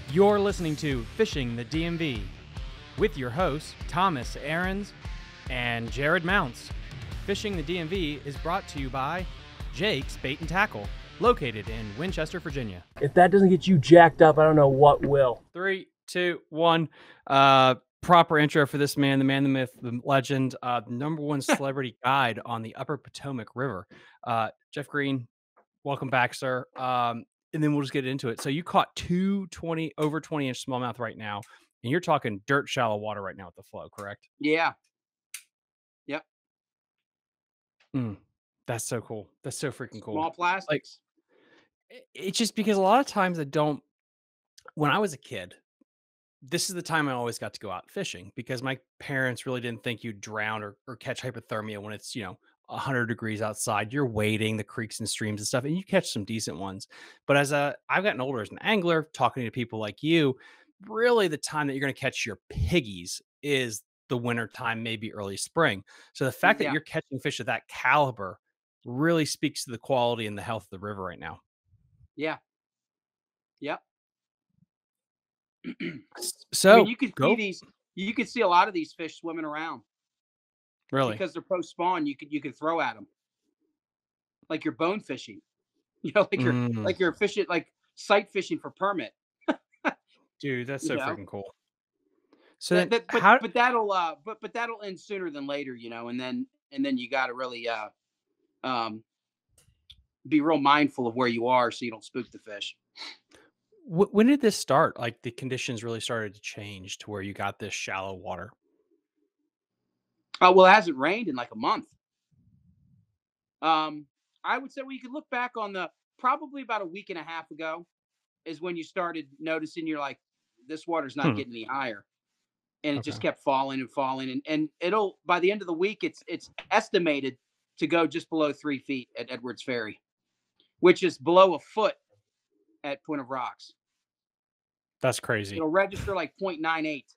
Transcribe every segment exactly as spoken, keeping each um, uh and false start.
You're listening to Fishing the D M V with your hosts, Thomas Ahrens and Jared Mounts. Fishing the D M V is brought to you by Jake's Bait and Tackle, located in Winchester, Virginia. If that doesn't get you jacked up, I don't know what will. Three, two, one. Uh, proper intro for this man, the man, the myth, the legend, uh, the number one celebrity guide on the Upper Potomac River. Uh, Jeff Greene, welcome back, sir. Um, and then we'll just get into it. So you caught two twenty over twenty inch smallmouth right now, and you're talking dirt shallow water right now with the flow, correct? Yeah. Yep. Mm, that's so cool. That's so freaking cool. Small plastics. Like, it's just because a lot of times I don't. When I was a kid, this is the time I always got to go out fishing because my parents really didn't think you'd drown or, or catch hypothermia when it's, you know, one hundred degrees outside. You're wading the creeks and streams and stuff, and you catch some decent ones. But as a, I've gotten older as an angler, talking to people like you, really the time that you're going to catch your piggies is the winter time, maybe early spring. So the fact that Yeah. you're catching fish of that caliber really speaks to the quality and the health of the river right now. Yeah. Yep. So I mean, you could go. see these. You could see a lot of these fish swimming around Really? because they're post spawn. You could you could throw at them like you're bone fishing. You know, like you're Mm. like you're fishing like sight fishing for permit. Dude, that's You so know? freaking cool. So That- then that- but how but that'll uh but but that'll end sooner than later. You know, and then and then you got to really uh um be real mindful of where you are so you don't spook the fish. wh- when did this start? Like the conditions really started to change to where you got this shallow water. Uh, well, it hasn't rained in like a month. Um, I would say, well, you could look back on the probably about a week and a half ago is when you started noticing you're like, this water's not Hmm. getting any higher. And it just Okay. kept falling and falling. And, and it'll, by the end of the week, it's, it's estimated to go just below three feet at Edwards Ferry, which is below a foot at Point of Rocks. That's crazy. It'll register like point nine eight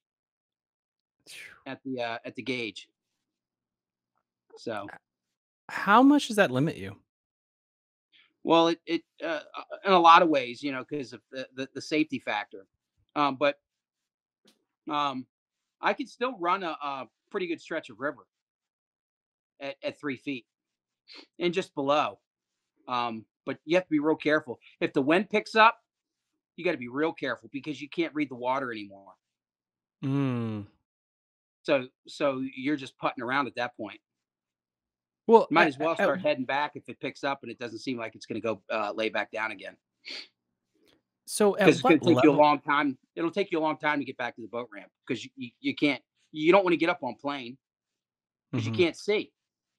at the, uh, at the gauge. So, How much does that limit you? well, it, it uh, in a lot of ways, you know, because of the, the, the safety factor. Um, but um, I could still run a, a pretty good stretch of river at, at three feet and just below. Um, but you have to be real careful. If the wind picks up, you got to be real careful because you can't read the water anymore. Mm. So, so you're just putting around at that point. Well, You might at- as well at- start heading back if it picks up and it doesn't seem like it's going to go uh, lay back down again. so at Because it's going what to take you a level? long time. It'll take you a long time to get back to the boat ramp because you, you, you can't, you don't want to get up on plane because Mhm. you can't see,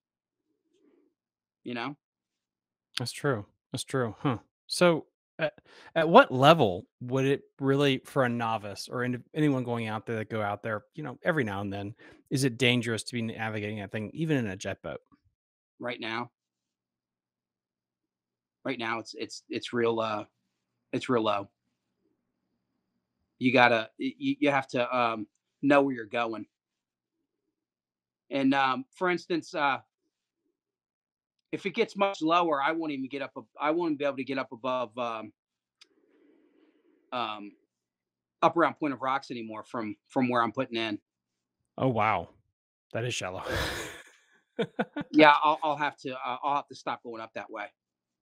you know? That's true. That's true. Huh. So at, at what level would it really, for a novice or any, anyone going out there that go out there, you know, every now and then, is it dangerous to be navigating that thing, even in a jet boat? Right now, right now it's, it's, it's real, uh, it's real low. You gotta, you, you have to, um, know where you're going. And, um, for instance, uh, if it gets much lower, I won't even get up. ab- I won't be able to get up above, um, um, up around Point of Rocks anymore from, from where I'm putting in. Oh, wow. That is shallow. Yeah, I'll, I'll have to, uh, I'll have to stop going up that way.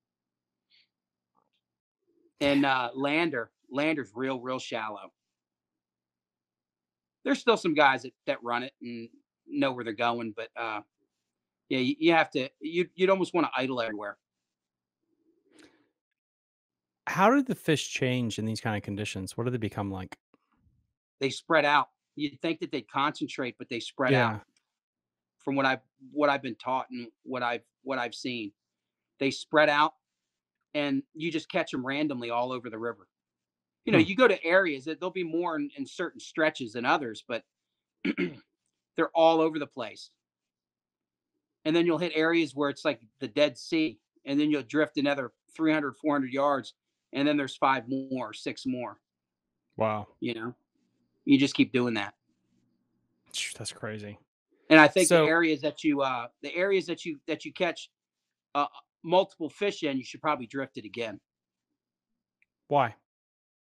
And uh, Lander, Lander's real, real shallow. There's still some guys that, that run it and know where they're going, but uh, yeah, you, you have to. You you'd almost want to idle everywhere. How did the fish change in these kind of conditions? What do they become like? They spread out. You'd think that they'd concentrate, but they spread out. Yeah. From what I've what I've been taught and what I've what I've seen, they spread out, and you just catch them randomly all over the river. You know, Hmm. you go to areas that there'll be more in, in certain stretches than others, but they're all over the place. And then you'll hit areas where it's like the Dead Sea, and then you'll drift another three hundred, four hundred yards, and then there's five more, six more. Wow. You know, you just keep doing that. Phew, that's crazy. And I think the So areas that you, uh, the areas that you that you catch uh, multiple fish in, you should probably drift it again why?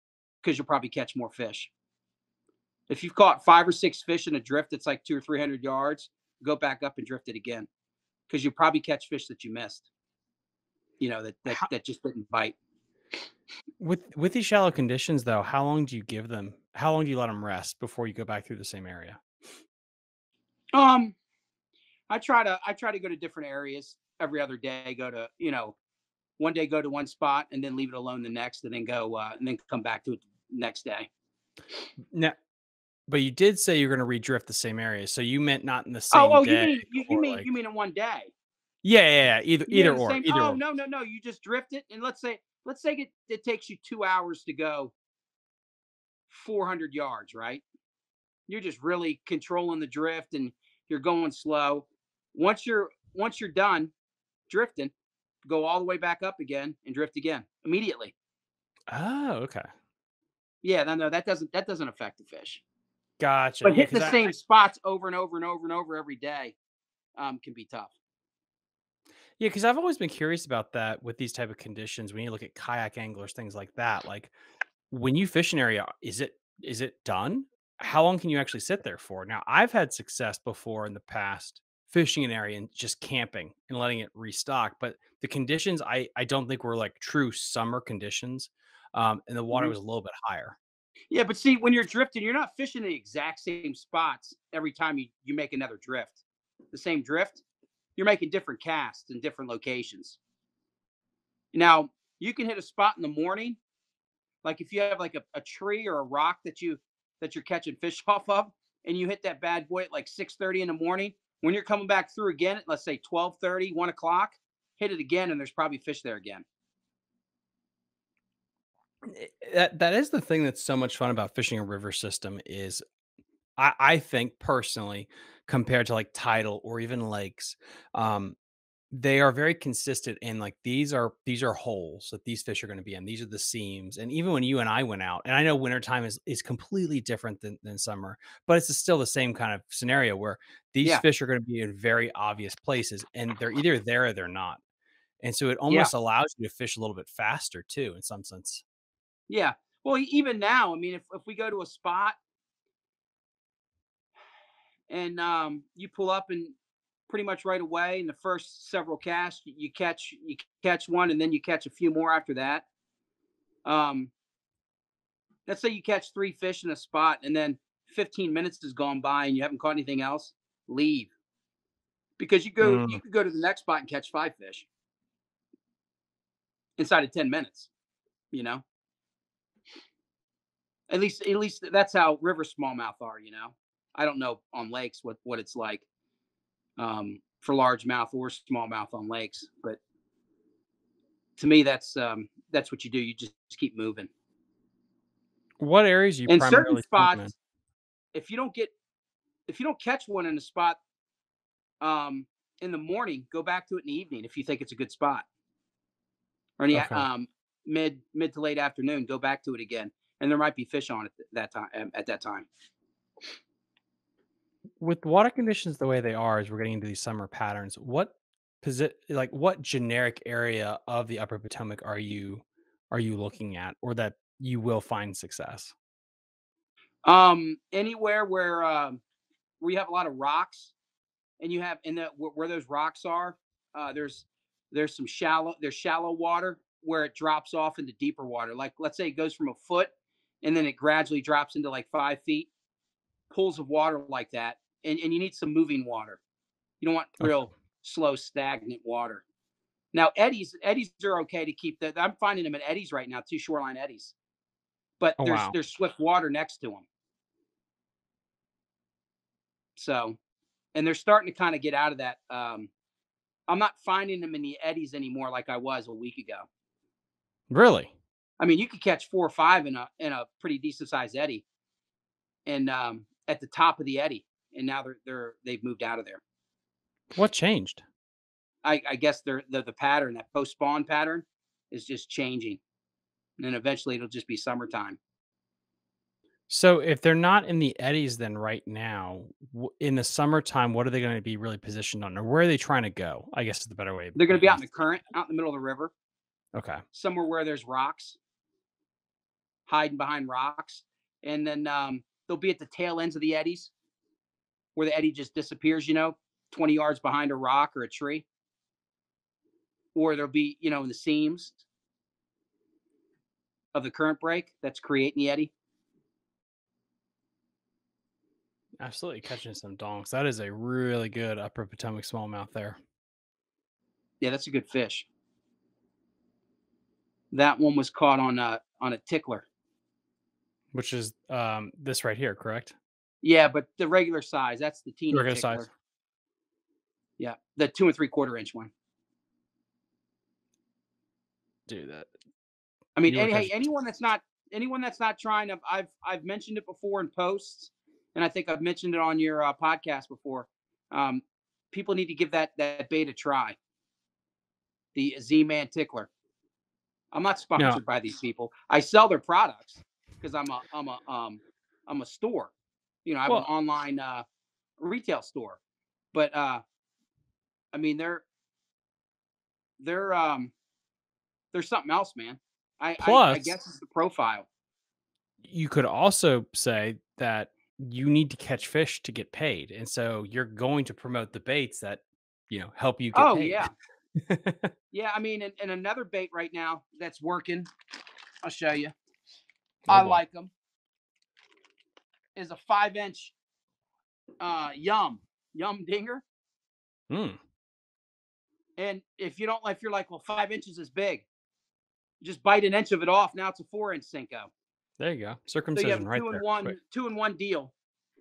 because you'll probably catch more fish. If you've caught five or six fish in a drift that's like two or three hundred yards, go back up and drift it again because you'll probably catch fish that you missed. You know that that How, that just didn't bite. with with these shallow conditions, though, how long do you give them? How long do you let them rest before you go back through the same area? Um, I try to I try to go to different areas every other day. Go to you know one day go to one spot and then leave it alone the next, and then go uh, and then come back to it the next day. Now, but you did say you're going to redrift the same area, so you meant not in the Oh, same oh, you day mean you, you or mean like, you mean in one day? yeah, yeah, yeah, either You mean either in the or, same? either Oh or. no no no! You just drift it, and let's say let's say it, it takes you two hours to go four hundred yards, right? You're just really controlling the drift, and you're going slow. Once you're once you're done drifting, go all the way back up again and drift again immediately. Oh, okay, Yeah, no, no, that doesn't that doesn't affect the fish. gotcha. But Yeah, hitting because the I, same spots over and over and over and over every day um, can be tough. yeah, because I've always been curious about that with these type of conditions. When you look at kayak anglers, things like that, like when you fish an area, is it is it done? How long can you actually sit there for? Now, I've had success before in the past fishing an area and just camping and letting it restock, but the conditions I I don't think were like true summer conditions, um, and the water Mhm. was a little bit higher. Yeah, but see, when you're drifting, you're not fishing the exact same spots every time you, you make another drift. The same drift, you're making different casts in different locations. Now, you can hit a spot in the morning, like if you have like a, a tree or a rock that you that you're catching fish off of, and you hit that bad boy at like six thirty in the morning. When you're coming back through again at let's say twelve thirty, one o'clock, hit it again, and there's probably fish there again. Eh, That that is the thing that's so much fun about fishing a river system is I, I think personally, compared to like tidal or even lakes, um, they are very consistent in like these are these are holes that these fish are going to be in. These are the seams. And even when you and I went out, and I know wintertime is is completely different than, than summer, but it's still the same kind of scenario where these Yeah, fish are going to be in very obvious places and they're either there or they're not. And so it yeah, almost allows you to fish a little bit faster too, in some sense. yeah. Well, e- even now, I mean, if, if we go to a spot and um, you pull up and pretty much right away in the first several casts, you, you catch you catch one, and then you catch a few more after that. Um, let's say you catch three fish in a spot, and then fifteen minutes has gone by and you haven't caught anything else. Leave because you go Mm. you could go to the next spot and catch five fish inside of ten minutes. You know, at least at least that's how river smallmouth are. You know, I don't know on lakes what what it's like um, for largemouth or smallmouth on lakes, but to me that's um, that's what you do. You just keep moving. What areas are you In certain primarily swimming in? spots, if you don't get if you don't catch one in a spot um, in the morning, go back to it in the evening if you think it's a good spot, or in the Okay. um, mid mid to late afternoon. Go back to it again, and there might be fish on it that time um, at that time. With water conditions the way they are as we're getting into these summer patterns, what posi like, what generic area of the Upper Potomac are you are you looking at or that you will find success? Um, anywhere where um, where you have a lot of rocks, and you have and that where, where those rocks are, uh, there's there's some shallow there's shallow water where it drops off into deeper water. Like let's say it goes from a foot, and then it gradually drops into like five feet. Pools of water like that, and, and you need some moving water. You don't want Okay. real slow, stagnant water. Now, eddies, eddies are okay to keep that. I'm finding them in eddies right now, two shoreline eddies, but Oh, there's wow. there's swift water next to them. So, and they're starting to kind of get out of that. Um, I'm not finding them in the eddies anymore like I was a week ago. Really? I mean, you could catch four or five in a in a pretty decent sized eddy, and um, at the top of the eddy, and now they're they're they've moved out of there. What changed? I, I guess they're, the the pattern, that post spawn pattern, is just changing, and then eventually it'll just be summertime. So, if they're not in the eddies then right now, w in the summertime, what are they gonna be really positioned on, or where are they trying to go? I guess is the better way of They're going to me be out in the asking. current, out in the middle of the river, Okay. somewhere where there's rocks. hiding behind rocks, and then um, they'll be at the tail ends of the eddies where the eddy just disappears, you know, twenty yards behind a rock or a tree, or they'll be, you know, in the seams of the current break that's creating the eddy. Absolutely catching some donks. That is a really good Upper Potomac smallmouth there, Yeah, that's a good fish. That one was caught on a on a tickler. which is um this right here, correct? Yeah, but the regular size, that's the teeny Regular size. tickler. Yeah, the two and three quarter inch one. Do that. I mean, You were any, hey, catching. anyone that's not anyone that's not trying to, I've I've mentioned it before in posts, and I think I've mentioned it on your uh, podcast before. Um, People need to give that that bait a try. The Z Man tickler. I'm not No, sponsored by these people. I sell their products because I'm a I'm a um I'm a store. You know, I have an well, online uh, retail store. But uh, I mean, they're they're um they're something else, man. I I, I plus guess it's the profile. you could also say that you need to catch fish to get paid, and so you're going to promote the baits that, you know, help you get Oh paid. yeah, yeah. I mean, and, and another bait right now that's working. I'll show you. Oh I boy. like them. Is a five inch uh yum yum dinger. Mm, And if you don't, if you're like, well, five inches is big, just bite an inch of it off. Now it's a four inch Cinco. there you go. So you have Circumcision a right two in there. one, Quick. two in one deal.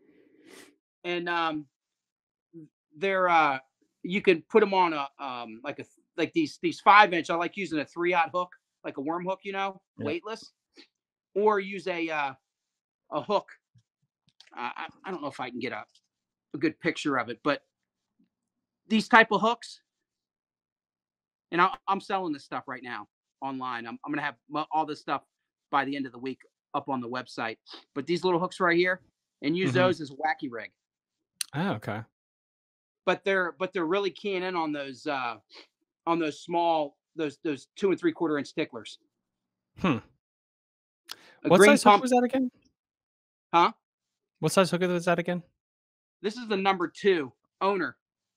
And um, they're uh, you can put them on a um, like a like these these five inch. I like using a three aught hook, like a worm hook, you know, Yeah. weightless, or use a uh, a hook. Uh, I, I don't know if I can get a, a good picture of it, but these type of hooks, and I, I'm selling this stuff right now online. I'm, I'm gonna have all this stuff by the end of the week up on the website. But these little hooks right here, and use Hmm. those as a wacky rig. Oh, okay. But they're but they're really keying in on those uh, on those small those those two and three quarter inch ticklers. Hmm. A What green size hook pump, was that again? huh? What size hook was that again? This is the number two owner.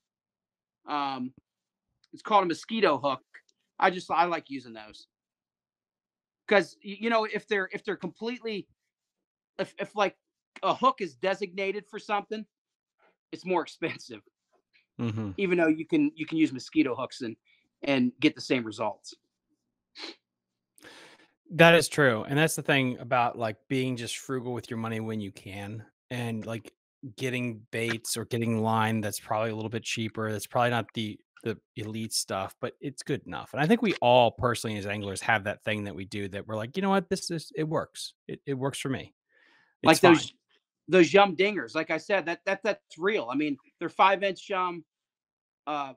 Um, it's called a mosquito hook. I just I like using those because you know if they're if they're completely if if like a hook is designated for something, it's more expensive. Hmm. Even though you can you can use mosquito hooks and and get the same results. That is true, and that's the thing about, like, being just frugal with your money when you can, and, like, getting baits or getting line that's probably a little bit cheaper, that's probably not the the elite stuff, but it's good enough, and I think we all personally as anglers have that thing that we do that we're like, "You know what? This is it works. It it works for me. It's Like fine." those those yum dingers. Like I said, that that that's real. I mean, they're five inch um uh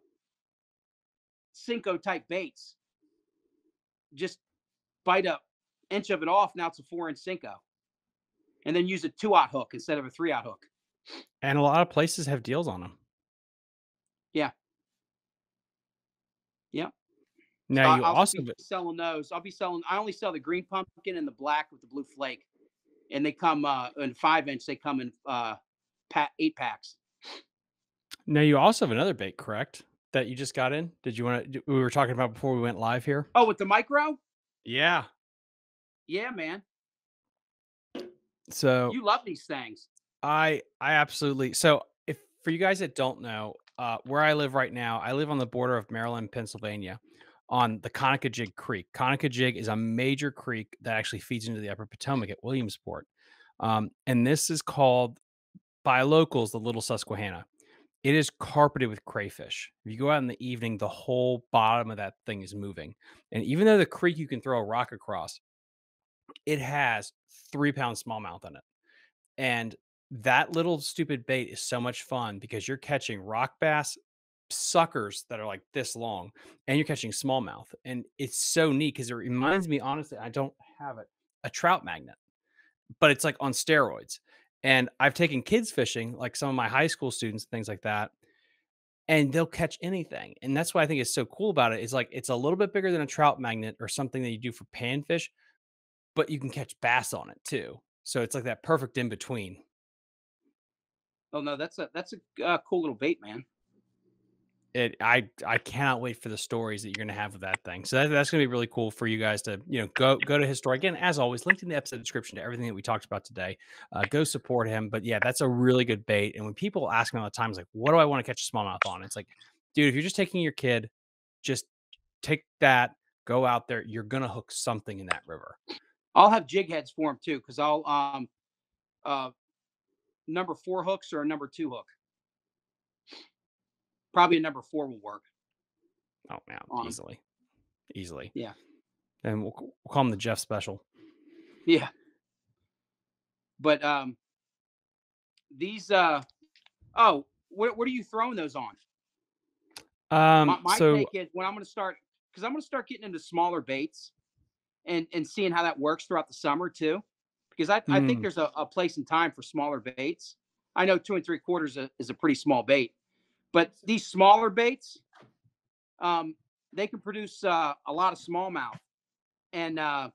Cinco type baits. Just bite a inch of it off. Now it's a four inch Cinco, and then use a two aught hook instead of a three aught hook. And a lot of places have deals on them. Yeah, yeah. So Now I- you I'll also be b selling those. I'll be selling. I only sell the green pumpkin and the black with the blue flake, and they come uh in five inch. They come in uh pack eight packs. now you also have another bait, correct? That you just got in? Did you wanna we were talking about before we went live here? Oh, with the micro? Yeah. Yeah, man. So You love these things. I I absolutely so if for you guys that don't know, uh, where I live right now, I live on the border of Maryland, Pennsylvania, on the Conococheague Creek. Conococheague is a major creek that actually feeds into the Upper Potomac at Williamsport, um, and this is called by locals the Little Susquehanna. It is carpeted with crayfish. If you go out in the evening, the whole bottom of that thing is moving, and even though the creek you can throw a rock across, it has three pound smallmouth in it. And that little stupid bait is so much fun because you're catching rock bass suckers that are like this long and you're catching smallmouth. And it's so neat because it reminds me, honestly, I don't have it, a trout magnet, but it's like on steroids. And I've taken kids fishing, like some of my high school students, things like that, and they'll catch anything. And that's what I think is so cool about it. Is like it's a little bit bigger than a trout magnet or something that you do for panfish, but you can catch bass on it too. So it's like that perfect in between. Oh no, that's a that's a uh, cool little bait, man. It I I cannot wait for the stories that you're gonna have with that thing. So that, that's gonna be really cool for you guys to, you know, go go to his store. Again, as always, linked in the episode description to everything that we talked about today. Uh, go support him. But yeah, that's a really good bait. And when people ask me all the time, it's like, what do I want to catch a smallmouth on? It's like, dude, if you're just taking your kid, just take that, go out there, you're gonna hook something in that river. I'll have jig heads for him too, because I'll um uh number four hooks or a number two hook. Probably a number four will work Oh man, on him. easily. Easily. Yeah, And we'll, we'll call him the Jeff special. yeah. But um these uh oh, what what are you throwing those on? My Um, my so take is when I'm going to start, because I'm going to start getting into smaller baits and and seeing how that works throughout the summer too, because I I think mm, there's a, a place and time for smaller baits. I know two and three quarters is a, is a pretty small bait, but these smaller baits, um, they can produce uh, a lot of smallmouth. And uh,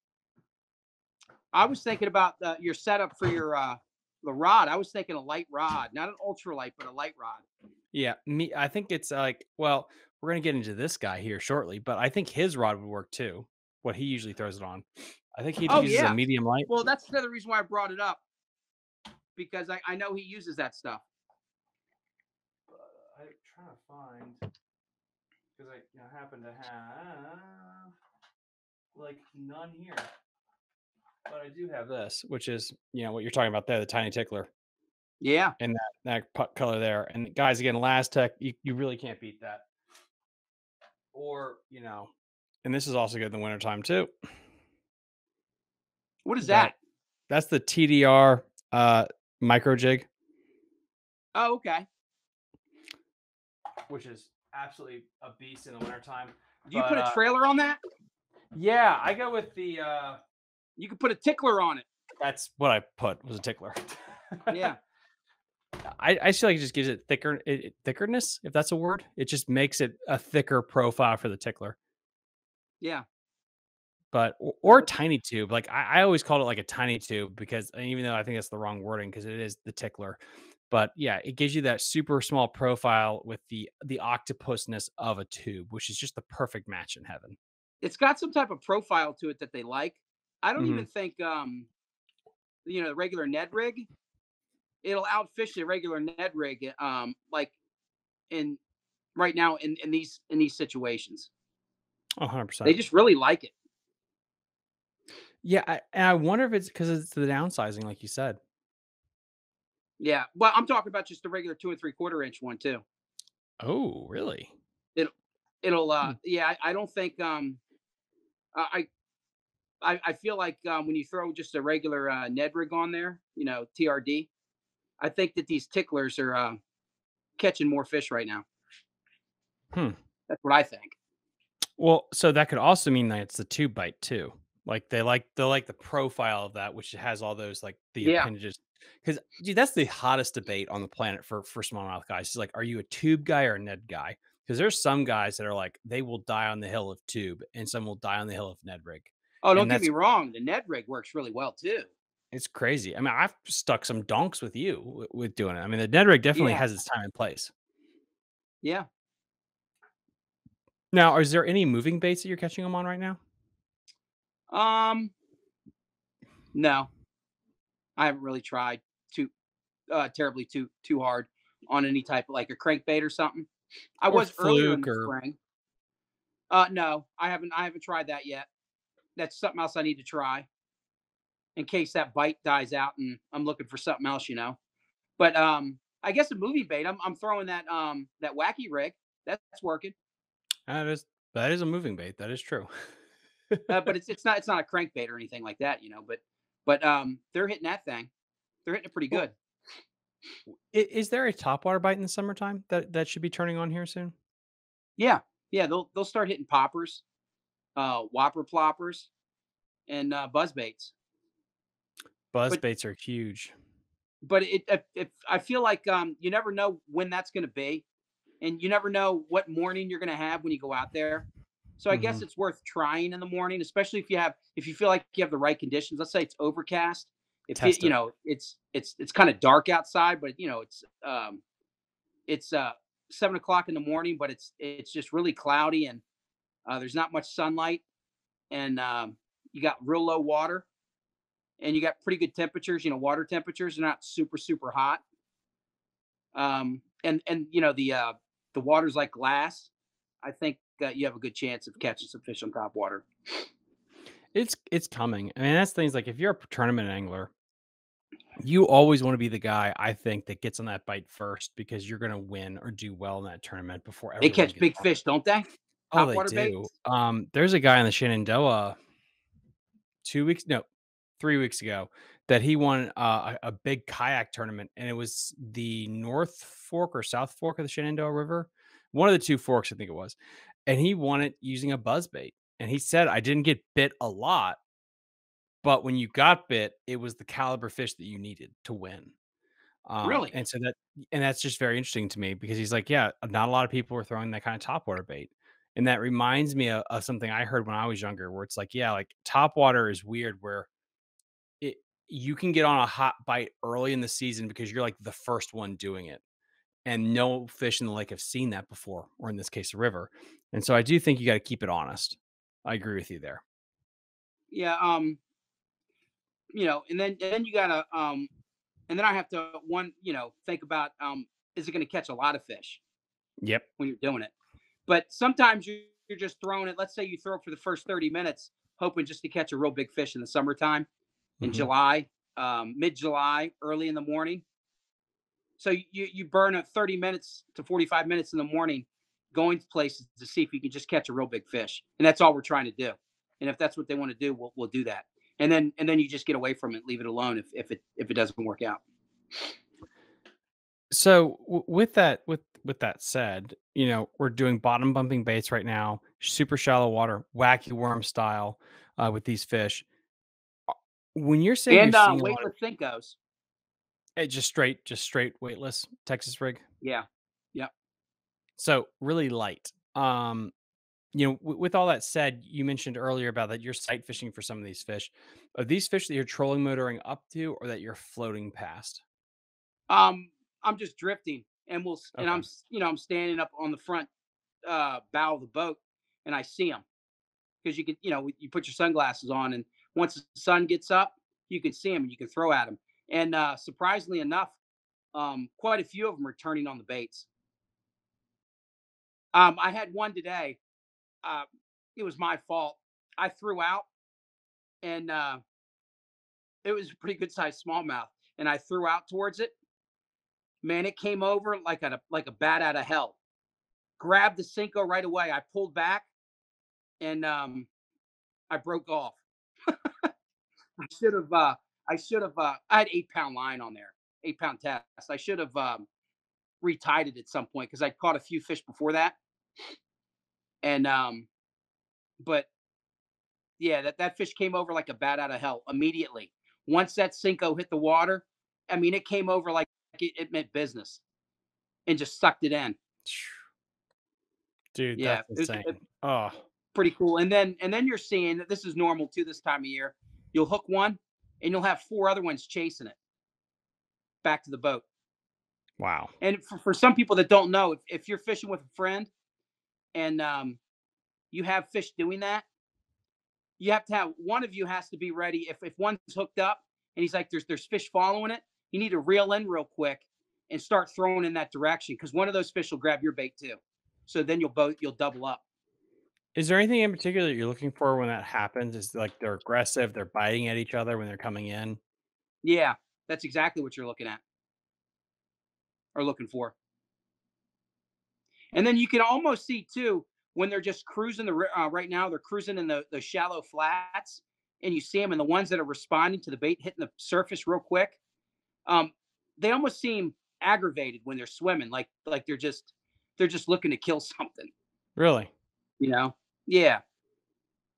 I was thinking about uh, your setup for your uh, the rod. I was thinking a light rod, not an ultralight, but a light rod. yeah, me I think it's like, well, we're gonna get into this guy here shortly, but I think his rod would work too. What he usually throws it on. I think he Oh uses a yeah. medium light. Well, that's another reason why I brought it up, because I, I know he uses that stuff. Uh, I'm trying to find because I you know, happen to have like none here, but I do have this, which is you know what you're talking about there, the tiny tickler, Yeah. and that that puck color there. And guys, again, last tech, you, you really can't beat that. Or you know, and this is also good in the wintertime too. What is That that? that's the T D R uh micro jig, Oh, okay. which is absolutely a beast in the wintertime. Do you But put a uh trailer on that? yeah, I go with the uh You can put a tickler on it. that's what I put was a tickler. Yeah. I, I feel like it just gives it thicker it, it- thickerness, if that's a word. It just makes it a thicker profile for the tickler. Yeah. But or, No, or that's tiny tube. Like I, I always called it like a tiny tube because and even though I think that's the wrong wording because it is the tickler. But yeah, it gives you that super small profile with the the octopusness of a tube, which is just the perfect match in heaven. it's got some type of profile to it that they like. I don't Hmm. even think um you know the regular Ned rig, it'll outfish the regular Ned rig um like in right now in in these in these situations. one hundred They percent. just really like it. Yeah, I, and I wonder if it's because it's the downsizing, like you said. Yeah. Well, I'm talking about just the regular two and three quarter inch one too. Oh, really? It'll it'll uh Hmm. yeah, I, I don't think um I I I feel like um when you throw just a regular uh Ned rig on there, you know, T R D, I think that these ticklers are uh catching more fish right now. Hmm. That's what I think. Well, so that could also mean that it's the tube bite too. Like they like they like the profile of that, which has all those like the Yeah. appendages. Because dude, that's the hottest debate on the planet for for smallmouth guys. It's like, are you a tube guy or a Ned guy? Because there's some guys that are like they will die on the hill of tube, and some will die on the hill of Ned rig, Oh, don't and get me that's wrong. The Ned rig works really well too. it's crazy. I mean, I've stuck some donks with you w- with doing it. I mean, the Ned rig definitely Yeah. has its time and place. Yeah. Now, is there any moving baits that you're catching them on right now? Um, no, I haven't really tried too uh terribly too too hard on any type of like a crankbait or something. I Or was earlier in fluke the or spring. Uh no, I haven't I haven't tried that yet. That's something else I need to try in case that bite dies out and I'm looking for something else, you know. But um I guess a movie bait. I'm I'm throwing that um that wacky rig. That's working. that is that is a moving bait. That is true. Uh, but it's it's not it's not a crankbait or anything like that, you know. But but um they're hitting that thing. They're hitting it pretty Well, good. I is there a topwater bite in the summertime that that should be turning on here soon? Yeah, yeah. They'll they'll start hitting poppers, uh, whopper ploppers, and uh, buzz baits. Buzz But baits are huge. but it if, if I feel like um you never know when that's going to be, and you never know what morning you're going to have when you go out there. So I guess Hmm. it's worth trying in the morning, especially if you have if you feel like you have the right conditions. Let's say it's overcast. If it, Test you it. know, it's it's it's kind of dark outside, but you know, it's um it's uh seven o'clock in the morning, but it's it's just really cloudy and uh, there's not much sunlight, and um, you got real low water, and you got pretty good temperatures. You know, water temperatures are not super super hot, um, and and you know the uh, the water's like glass. I think uh, you have a good chance of catching some fish on top water. It's it's coming. I mean, that's things like if you're a tournament angler, you always want to be the guy I think that gets on that bite first because you're going to win or do well in that tournament before They everyone catch gets big on it. fish, don't they? Oh, Top they water do. baits. Um, there's a guy in the Shenandoah two weeks, no, three weeks ago that he won uh, a, a big kayak tournament, and it was the North Fork or South Fork of the Shenandoah River, one of the two forks, I think it was, and he won it using a buzz bait. And he said, "I didn't get bit a lot, but when you got bit, it was the caliber fish that you needed to win." Um, Really? and so that and that's just very interesting to me because he's like, "Yeah, not a lot of people are throwing that kind of topwater bait." And that reminds me of, of something I heard when I was younger, where it's like, yeah, like topwater is weird, where it you can get on a hot bite early in the season because you're like the first one doing it, and no fish in the lake have seen that before, or in this case, the river. And so I do think you got to keep it honest. I agree with you there. Yeah. Um. You know, and then and then you gotta um, and then I have to one you know think about um, is it going to catch a lot of fish Yep. when you're doing it? But sometimes you- you're just throwing it. Let's say you throw it for the first thirty minutes, hoping just to catch a real big fish in the summertime, in Hmm. July, um, mid July, early in the morning. So you you burn a thirty minutes to forty-five minutes in the morning going to places to see if you can just catch a real big fish. And that's all we're trying to do. And if that's what they want to do, we'll, we'll do that. And then and then you just get away from it, leave it alone if, if it if it doesn't work out. So w- with that with with that said, you know, we're doing bottom bumping baits right now, super shallow water, wacky worm style uh, with these fish. Uh, When you're saying you're And uh, seeing a lot of weightless Thinkos. eh, just straight, just straight weightless Texas rig, Yeah. Yeah. so really light. Um, you know, w- with all that said, you mentioned earlier about that you're sight fishing for some of these fish. Are these fish that you're trolling motoring up to, or that you're floating past? Um, I'm just drifting, and we'll and I'm Okay. you know I'm standing up on the front uh, bow of the boat, and I see them because you can you know you put your sunglasses on, and once the sun gets up, you can see them and you can throw at them. And uh, surprisingly enough, um, quite a few of them are turning on the baits. Um, I had one today. Uh, it was my fault. I threw out, and uh, it was a pretty good sized smallmouth, and I threw out towards it. Man, it came over like a like a bat out of hell. Grabbed the Cinco right away. I pulled back, and um, I broke off. I should have. Uh, I should have. Uh, I had eight pound line on there, eight pound test. I should have um, retied it at some point because I caught a few fish before that. And um, but yeah, that that fish came over like a bat out of hell immediately. Once that Cinco hit the water, I mean, it came over like it, it meant business and just sucked it in. Dude, Yeah, that's it was insane. uh, Oh, pretty cool. And then and then you're seeing that this is normal too this time of year. You'll hook one, and you'll have four other ones chasing it back to the boat. wow. And for, for some people that don't know, if, if you're fishing with a friend and um, you have fish doing that, you have to have one of you has to be ready. If if one's hooked up and he's like, there's there's fish following it, you need to reel in real quick and start throwing in that direction because one of those fish will grab your bait too. So then you'll both you'll double up. Is there anything in particular that you're looking for when that happens? Is like they're aggressive, they're biting at each other when they're coming in? Yeah, that's exactly what you're looking at or looking for. And then you can almost see too when they're just cruising the uh, right now they're cruising in the the shallow flats, and you see them, and the ones that are responding to the bait hitting the surface real quick, um, they almost seem aggravated when they're swimming, like like they're just they're just looking to kill something, Really? you know? Yeah,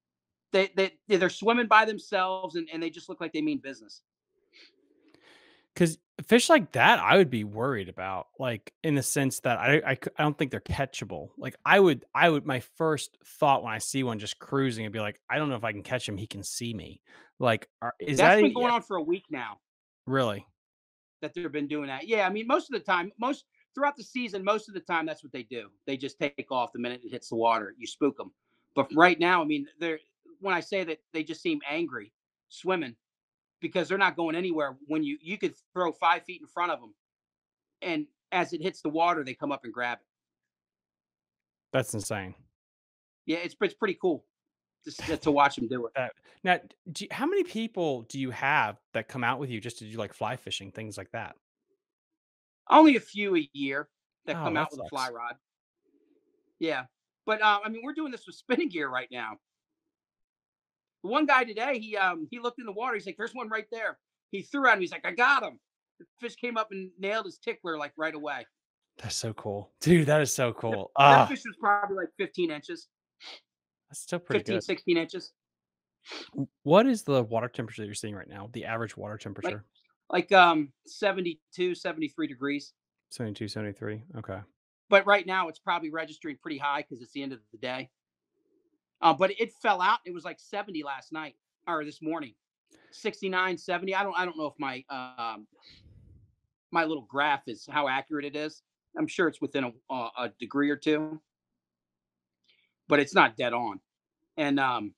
they they they're swimming by themselves, and, and they just look like they mean business. 'Cause fish like that, I would be worried about, like, in the sense that I I c I don't think they're catchable. Like, I would I would my first thought when I see one just cruising and be like, "I don't know if I can catch him, he can see me." Like, are is That's that a been yeah, going on for a week now really? that they've been doing that. Yeah, I mean, most of the time, most throughout the season, most of the time, that's what they do. They just take off the minute it hits the water. You spook them. But right now, I mean, they're when I say that they just seem angry swimming because they're not going anywhere. When you you could throw five feet in front of them, and as it hits the water, they come up and grab it. That's insane. Yeah, it's it's pretty cool to to watch them do it. That now, do you how many people do you have that come out with you just to do, like, fly fishing, things like that? Only a few a year that Oh, come that out with a fly sucks. rod. Yeah, but uh, I mean, we're doing this with spinning gear right now. The one guy today, he um he looked in the water. He's like, "There's one right there." He threw at him. He's like, "I got him." The fish came up and nailed his tickler like right away. That's so cool. Dude, that is so That, cool. that Ah, fish was probably like fifteen inches, that's still pretty fifteen, good. sixteen inches. W what is the water temperature that you're seeing right now? The average water Like temperature? like um seventy-two, seventy-three degrees. seventy-two, seventy-three. Okay. But right now it's probably registering pretty high because it's the end of the day. Uh, but it fell out. It was like seventy last night or this morning. sixty-nine, seventy. I don't I don't know if my um my little graph is how accurate it is. I'm sure it's within a, a a degree or two, but it's not dead on. And um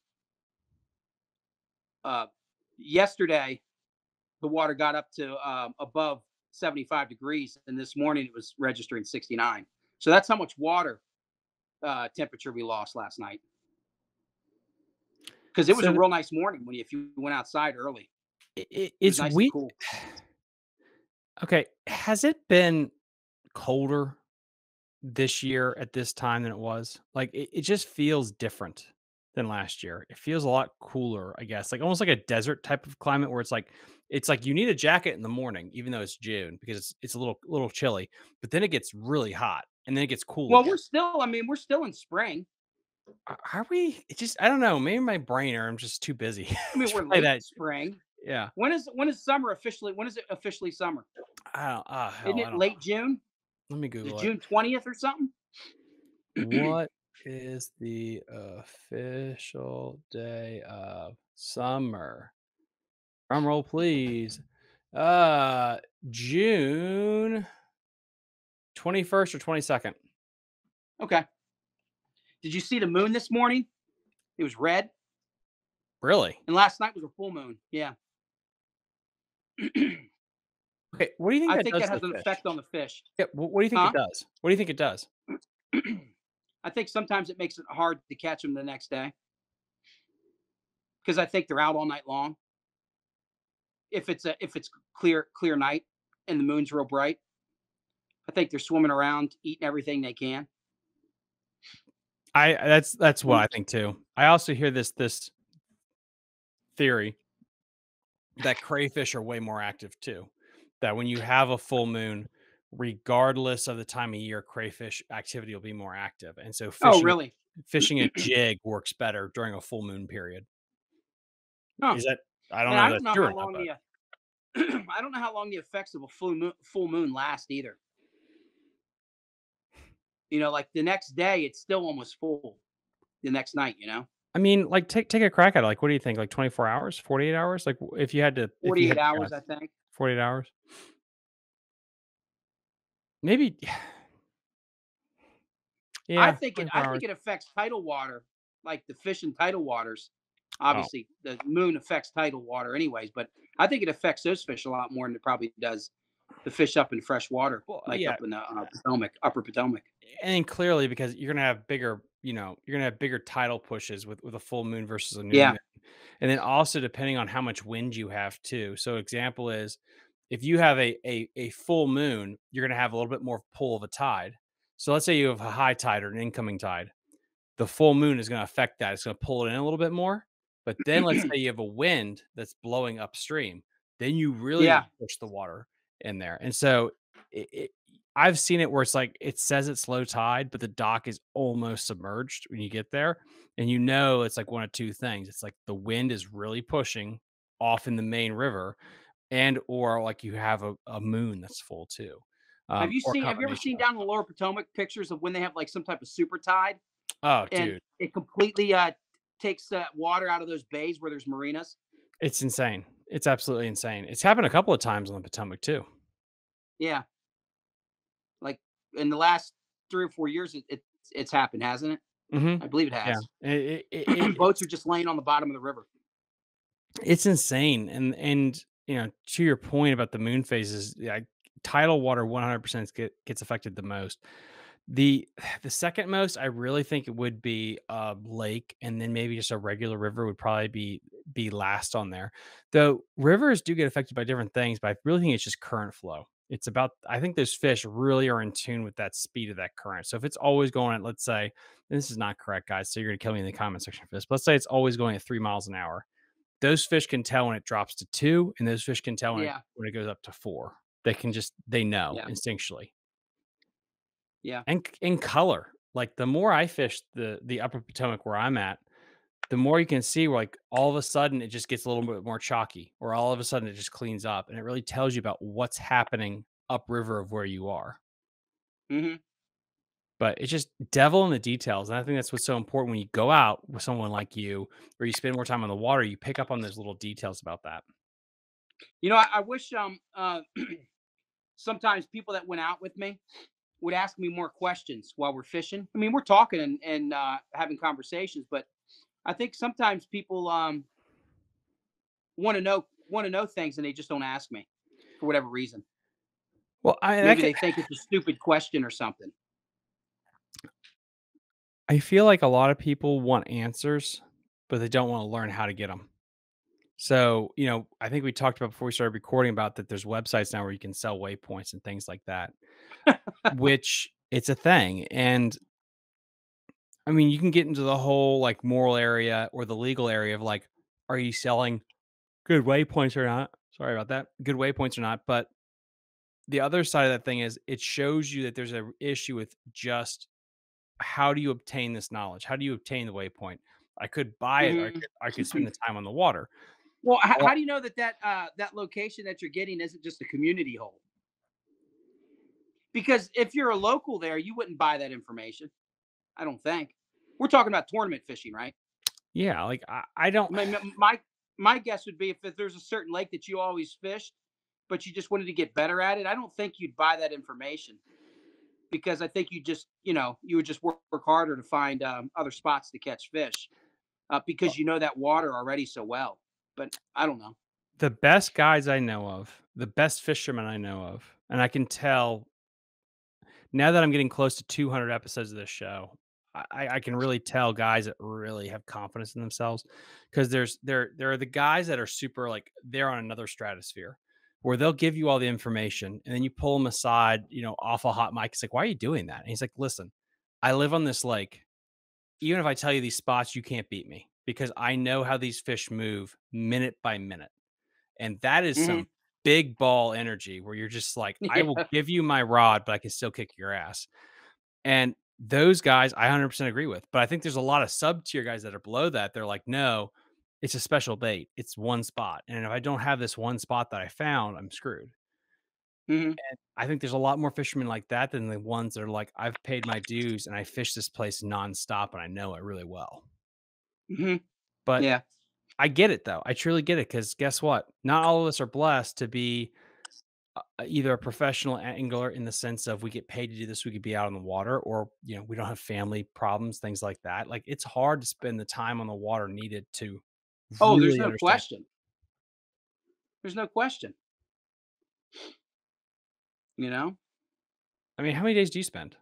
uh yesterday the water got up to um, above seventy-five degrees, and this morning it was registering sixty-nine. So that's how much water uh, temperature we lost last night. Because it was a So, real nice morning when you, if you went outside early, I I it was it's nice and we cool. okay, has it been colder this year at this time than it was? Like, it it just feels different than last year. It feels a lot cooler, I guess, like, almost like a desert type of climate where it's like it's like you need a jacket in the morning, even though it's June, because it's it's a little little chilly, but then it gets really hot, and then it gets cool Well, again. we're still, I mean, we're still in spring. Are are we? It just I don't know, maybe my brain or I'm just too busy. I mean, It's we're probably late that spring. yeah. When is when is summer officially? When is it officially summer? I don't ah, Isn't hell, I it don't know. late June? Let me Is it Google it. June twentieth or something? What is the official day of summer? Drum roll, please. Uh, June twenty-first or twenty-second. Okay. Did you see the moon this morning? It was red, Really? and last night was a full moon. Yeah. Okay. What do you think I that think does that to has the an fish? effect on the fish. Yeah. wh- What do you think it Huh? does? What do you think it does? I think sometimes it makes it hard to catch them the next day because I think they're out all night long. If it's a if it's clear clear night and the moon's real bright, I think they're swimming around eating everything they can. I that's that's what Mm. I think too. I also hear this this theory that crayfish are way more active too. That when you have a full moon, regardless of the time of year, crayfish activity will be more active. And so Oh, fishing really? fishing a jig works better during a full moon period. Huh? Is that I don't And know I if don't that's know true or how not, long but the uh, I don't know how long the effects of a full moon full moon last either. You know, like the next day, it's still almost full. The next night, you know, I mean, like take take a crack at it. Like, what do you think? Like twenty-four hours, forty-eight hours? Like w- if you had to if you forty-eight had to hours, guess, I think. forty-eight hours? Maybe I yeah, think it. twenty-four I hours. think it affects tidal water, like the fish in tidal waters. Oh. Obviously, the moon affects tidal water, anyways. But I think it affects those fish a lot more than it probably does the fish up in fresh water, Well, like yeah, up in the uh, Potomac, Upper Potomac. and then clearly because you're gonna have bigger, you know, you're gonna have bigger tidal pushes with with a full moon versus a new Yeah, moon. And then also depending on how much wind you have too. So example is if you have a a, a full moon, you're gonna have a little bit more pull of a tide. So let's say you have a high tide or an incoming tide. The full moon is going to affect that. It's going to pull it in a little bit more. But then let's say you have a wind that's blowing upstream, then you really yeah, push the water in there. And so it, it, I've seen it where it's like it says it's low tide, but the dock is almost submerged when you get there. And you know it's like one of two things. It's like the wind is really pushing off in the main river, and or like you have a, a moon that's full too, Have um, you or a seen? Have you ever combination seen of. down in the Lower Potomac pictures of when they have like some type of super tide Oh, and dude, it completely uh, takes uh, water out of those bays where there's marinas? it's insane. It's absolutely insane. It's happened a couple of times on the Potomac too. Yeah, like in the last three or four years, it, it it's happened, hasn't it? Hmm. I believe it Yeah, has. it, it, it, Boats are it's just laying on the bottom of the river. it's insane, and and you know, to your point about the moon phases, yeah, tidal water one hundred percent get, gets affected the most. The the second most, I really think it would be a lake, and then maybe just a regular river would probably be be last on there. Though rivers do get affected by different things, but I really think it's just current flow. It's about I think those fish really are in tune with that speed of that current. So if it's always going at, let's say, and this is not correct, guys, so you're gonna kill me in the comment section for this. But let's say it's always going at three miles an hour. Those fish can tell when it drops to two, and those fish can tell when it Yeah, when it goes up to four. They can just they know yeah, instinctually. yeah. And c in color, like, the more I fish the the Upper Potomac where I'm at, the more you can see where, like, all of a sudden, it just gets a little bit more chalky, or all of a sudden, it just cleans up, and it really tells you about what's happening upriver of where you are. Hmm. But it's just devil in the details, and I think that's what's so important when you go out with someone like you, or you spend more time on the water, you pick up on those little details about that. You know, I, I wish um uh sometimes people that went out with me would ask me more questions while we're fishing. I mean, we're talking and, and uh, having conversations, but I think sometimes people um, want to know want to know things and they just don't ask me for whatever reason. Well, I that Maybe could they think it's a stupid question or something. I feel like a lot of people want answers, but they don't wanna learn how to get them. So, you know, I think we talked about before we started recording about that there's websites now where you can sell waypoints and things like that, which it's a thing. And I mean, you can get into the whole like moral area or the legal area of like, are you selling good waypoints or not? Sorry about that. Good waypoints or not. But the other side of that thing is it shows you that there's a issue with just how do you obtain this knowledge? How do you obtain the waypoint? I could buy it or I Hmm. could I could spend the time on the water. Well, how, Well, how do you know that that uh, that location that you're getting isn't just a community hole? Because if you're a local there, you wouldn't buy that information. I don't think. We're talking about tournament fishing, right? yeah, like I, I don't My my my guess would be if there's a certain lake that you always fished, but you just wanted to get better at it, I don't think you'd buy that information because I think you just, you know, you would just work, work harder to find um, other spots to catch fish uh, because you know that water already so well. But I don't know. the best guys I know of, the best fishermen I know of, and I can tell now that I'm getting close to two hundred episodes of this show, I, I can really tell guys that really have confidence in themselves because there's there there are the guys that are super like they're on another stratosphere where they'll give you all the information and then you pull them aside, you know, off a hot mic. It's like, why are you doing that? And he's like, listen, I live on this lake. Even if I tell you these spots, you can't beat me because I know how these fish move minute by minute. And that is Hmm. some big ball energy where you're just like, I will Yeah. give you my rod, but I can still kick your ass. And those guys, I one hundred percent agree with. But I think there's a lot of sub tier guys that are below that. They're like, no, it's a special bait. It's one spot. And if I don't have this one spot that I found, I'm screwed. Hmm. And I think there's a lot more fishermen like that than the ones that are like, I've paid my dues and I fish this place nonstop and I know it really well. Hmm. But Yeah. I get it though. I truly get it because guess what? Not all of us are blessed to be uh, either a professional angler in the sense of we get paid to do this, we could be out on the water, or you know, we don't have family problems, things like that. Like it's hard to spend the time on the water needed to Oh, there's really no understand. question. There's no question. You know, I mean, how many days do you spend?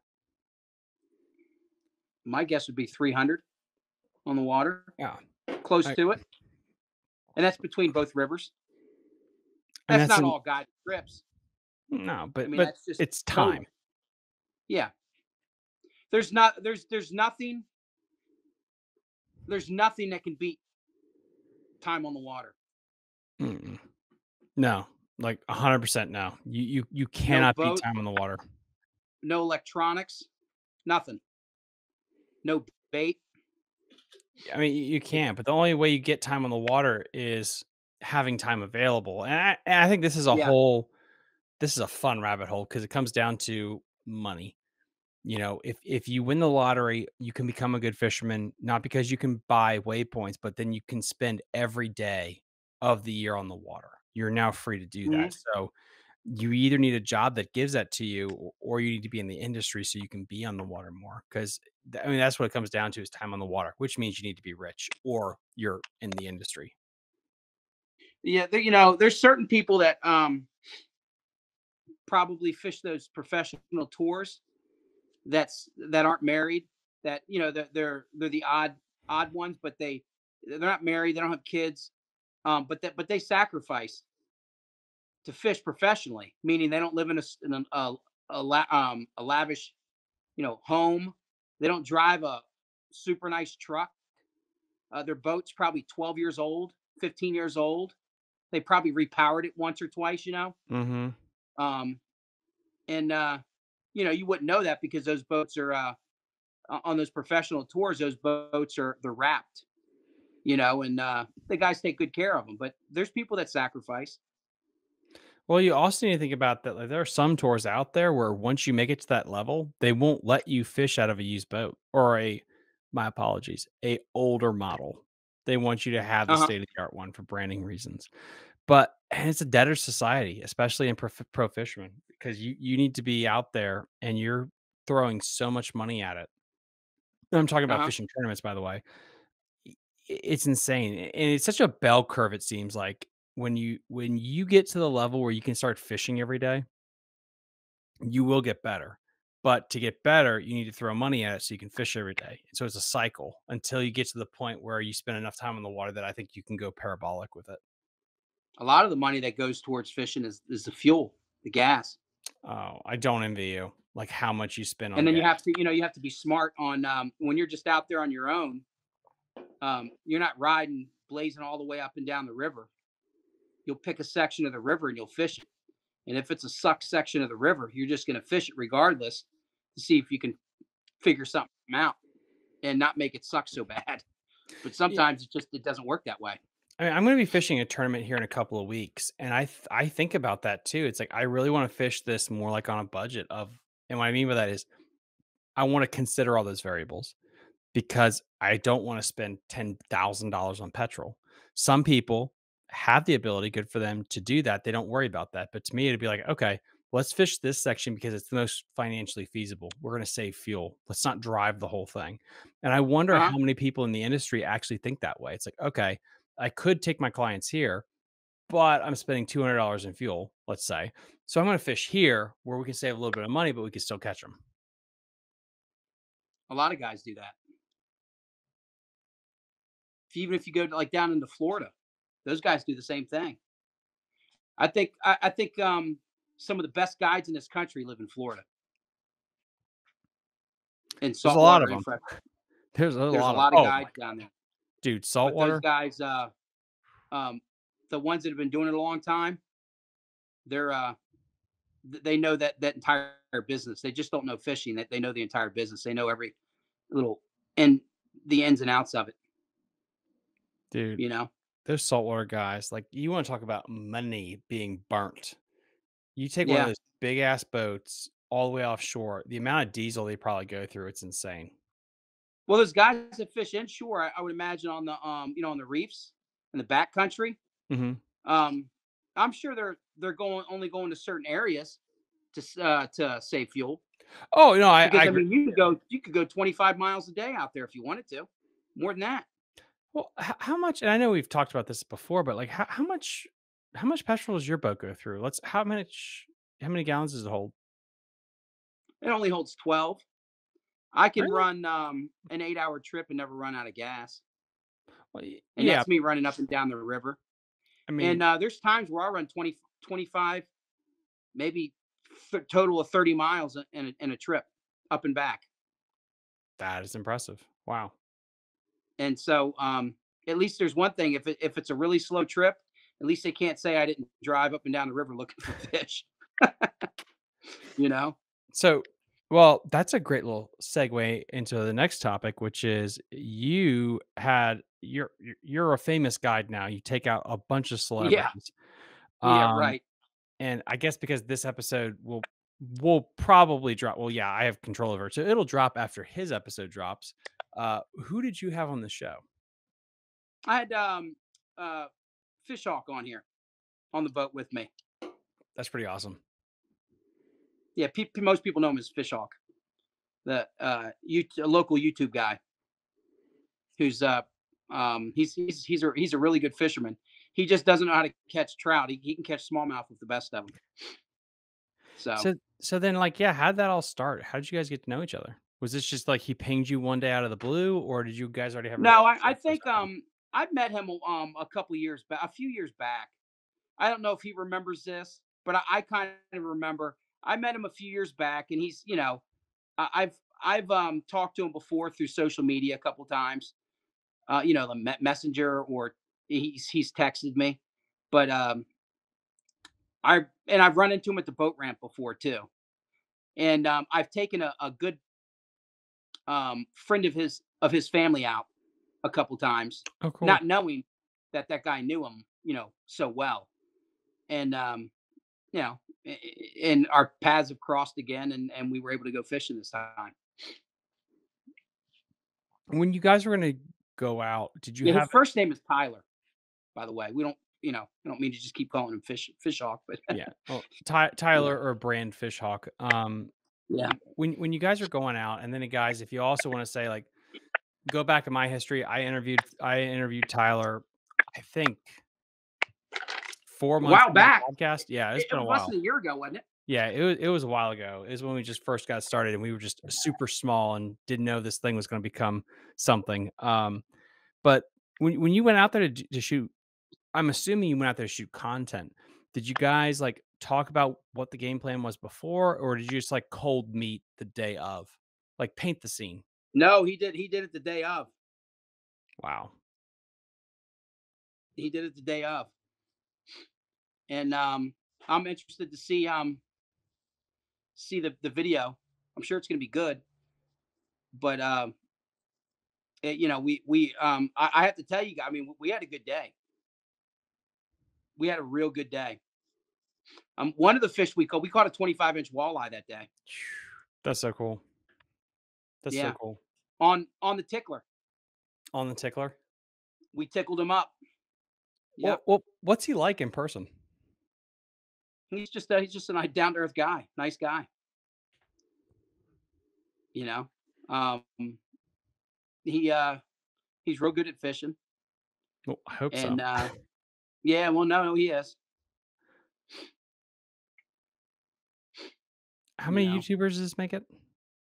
my guess would be three hundred on the water, Yeah, close I, to it. And that's between both rivers. and That's that's not an all guided trips. no, I but mean, but that's just it's time. total. Yeah. There's not there's there's nothing there's nothing that can beat time on the water. Mm-mm. No, like a hundred percent no. You you you No cannot beat boat, time on the water. no electronics, nothing. No bait. I mean, you you It, can, but the only way you get time on the water is having time available. And I, and I think this is a Yeah. whole, this is a fun rabbit hole because it comes down to money. You know, if if you win the lottery, you can become a good fisherman, not because you can buy waypoints, but then you can spend every day of the year on the water. You're now free to do that. Mhm. So you either need a job that gives that to you, or, or you need to be in the industry so you can be on the water more. Because I mean, that's what it comes down to is time on the water, which means you need to be rich or you're in the industry. Yeah, there, you know, there's certain people that um probably fish those professional tours that's that aren't married. That you know they're they're they're the odd odd ones, but they they're not married. They don't have kids. Um, but that but they sacrifice to fish professionally, meaning they don't live in a in a, a, a, la, um, a lavish you know home. They don't drive a super nice truck. Uh, their boat's probably twelve years old, fifteen years old. They probably repowered it once or twice, you know. Mm-hmm. Um, and uh, you know, you wouldn't know that because those boats are uh, on those professional tours. Those boats are they're wrapped, you know, and uh, the guys take good care of them. But there's people that sacrifice. Well, you also need to think about that. Like, there are some tours out there where once you make it to that level, they won't let you fish out of a used boat or a, my apologies, a older model. They want you to have the Uh huh. state of the art one for branding reasons. But and it's a debtor society, especially in pro, pro fishermen, because you you need to be out there and you're throwing so much money at it. And I'm talking Uh about huh. fishing tournaments, by the way. I- It's insane, and it's such a bell curve. It seems like when you when you get to the level where you can start fishing every day, you will get better. But to get better, you need to throw money at it so you can fish every day. So it's a cycle until you get to the point where you spend enough time in the water that I think you can go parabolic with it. A lot of the money that goes towards fishing is is the fuel, the gas, Oh, I don't envy you. Like how much you spend and on then you gas. have to you know you have to be smart on um, when you're just out there on your own. Um, you're not riding blazing all the way up and down the river. You'll pick a section of the river and you'll fish it. And if it's a suck section of the river, you're just going to fish it regardless to see if you can figure something out and not make it suck so bad. But Yeah, sometimes it just it doesn't work that way. I mean, I'm going to be fishing a tournament here in a couple of weeks, and I th- I think about that too. It's like I really want to fish this more like on a budget of, and what I mean by that is I want to consider all those variables. Because I don't want to spend ten thousand dollars on petrol. Some people have the ability, good for them to do that. They don't worry about that. But to me, it'd be like, okay, let's fish this section because it's the most financially feasible. We're going to save fuel. Let's not drive the whole thing. And I wonder Uh huh. how many people in the industry actually think that way. It's like, okay, I could take my clients here, but I'm spending two hundred dollars in fuel, let's say. So I'm going to fish here where we can save a little bit of money, but we can still catch them. A lot of guys do that. If, even if you go to, like down into Florida, those guys do the same thing. I think I, I think um, some of the best guides in this country live in Florida in There's a lot saltwater of them. infra. There's a There's a lot of, lot of oh my guides down there, dude, but those saltwater. guys, uh, um, the ones that have been doing it a long time, they're uh, they know that that entire business. They just don't know fishing. That they know the entire business. They know every little and the ins and outs of it. Dude, You know. those saltwater guys, like, you wanna talk about money being burnt. You take one of Yeah. those big ass boats all the way offshore, the amount of diesel they probably go through, it's insane. Well, there's guys that fish inshore. I, I would imagine on the um, you know, on the reefs in the back country. Mhm. Um, I'm sure they're they're going only going to certain areas to s- uh, to save fuel Oh, no, I I because I agree. mean you could go you could go twenty-five miles a day out there if you wanted to, more than that. Well, h how much, and I know we've talked about this before, but, like, how how much how much petrol does your boat go through? Let's how much how many gallons does it hold? It only holds twelve. I can Really? run um, an eight hour trip and never run out of gas, Well, y and yeah, that's me running up and down the river. I And mean, uh, there's times where I run twenty, twenty-five, maybe th- total of thirty miles in a, in a trip up and back. that is impressive. Wow. And so um, at least there's one thing: if it, if it's a really slow trip, at least they can't say I didn't drive up and down the river looking for fish. You know? So, well, that's a great little segue into the next topic, which is you had you're you're you're a famous guide now. You take out a bunch of Yeah. celebrities. Yeah. Um, Right. and I guess because this episode will will probably drop. Well, yeah, I have control over it, so it'll drop after his episode drops. Uh, who did you have on the show? I had um uh Fishhawk on here on the boat with me. That's pretty awesome. Yeah, pe- most people know him as Fishhawk, the uh, you a local YouTube guy who's uh um he's he's he's a he's a really good fisherman. He just doesn't know how to catch trout. He, he can catch smallmouth with the best of them. So So so then, like, yeah, how'd that all start? How did you guys get to know each other? Was this just like he pinged you one day out of the blue, or did you guys already have a no, I, I relationship or think something? um I met him um a couple years back, a few years back. I don't know if he remembers this, but I, I kind of remember. I met him a few years back, and he's you know I, I've I've um talked to him before through social media a couple times. Uh, you know, the me- messenger or he's he's texted me, but um I and I've run into him at the boat ramp before too. And um, I've taken a, a good um, friend of his of his family out a couple times, Oh, cool. not knowing that that guy knew him, you know, so well. And um, you know, and our paths have crossed again, and and we were able to go fishing this time. When you guys were gonna go out, did you Yeah, his have first name is Tyler, by the way. We don't, you know, I don't mean to just keep calling him Fish Fish Hawk, but yeah, well, Ty yeah, Tyler or Brand Fishhawk, um, yeah. when when you guys are going out, and then, uh, guys, if you also wanna say, like, go back in my history, I interviewed I interviewed Tyler, I think four A months while into the back, podcast. Yeah, it's it, it been a was less while. than a year ago, wasn't it? Yeah, it was it was a while ago. It was when we just first got started, and we were just super small and didn't know this thing was gonna become something. Um, but when when you went out there to d to shoot, I'm assuming you went out there to shoot content. Did you guys, like, talk about what the game plan was before, or did you just, like, cold meet the day of? Like, paint the scene. No, he did. He did it the day of. Wow. He did it the day of, and um, I'm interested to see um see the the video. I'm sure it's going to be good, but um, it, you know, we we um, I, I have to tell you, I mean, we had a good day. We had a real good day. Um, one of the fish we caught, we caught a twenty-five inch walleye that day. That's so cool. That's so Yeah, cool. on on the tickler, On the tickler? we tickled him up. Well Yep, well, what's he like in person? he's just a, he's just a nice down to earth guy, nice guy. You know, um, he uh he's real good at fishing, Well, I hope so. and uh, yeah, well, no, no, he is. How You many know, YouTubers does this make it?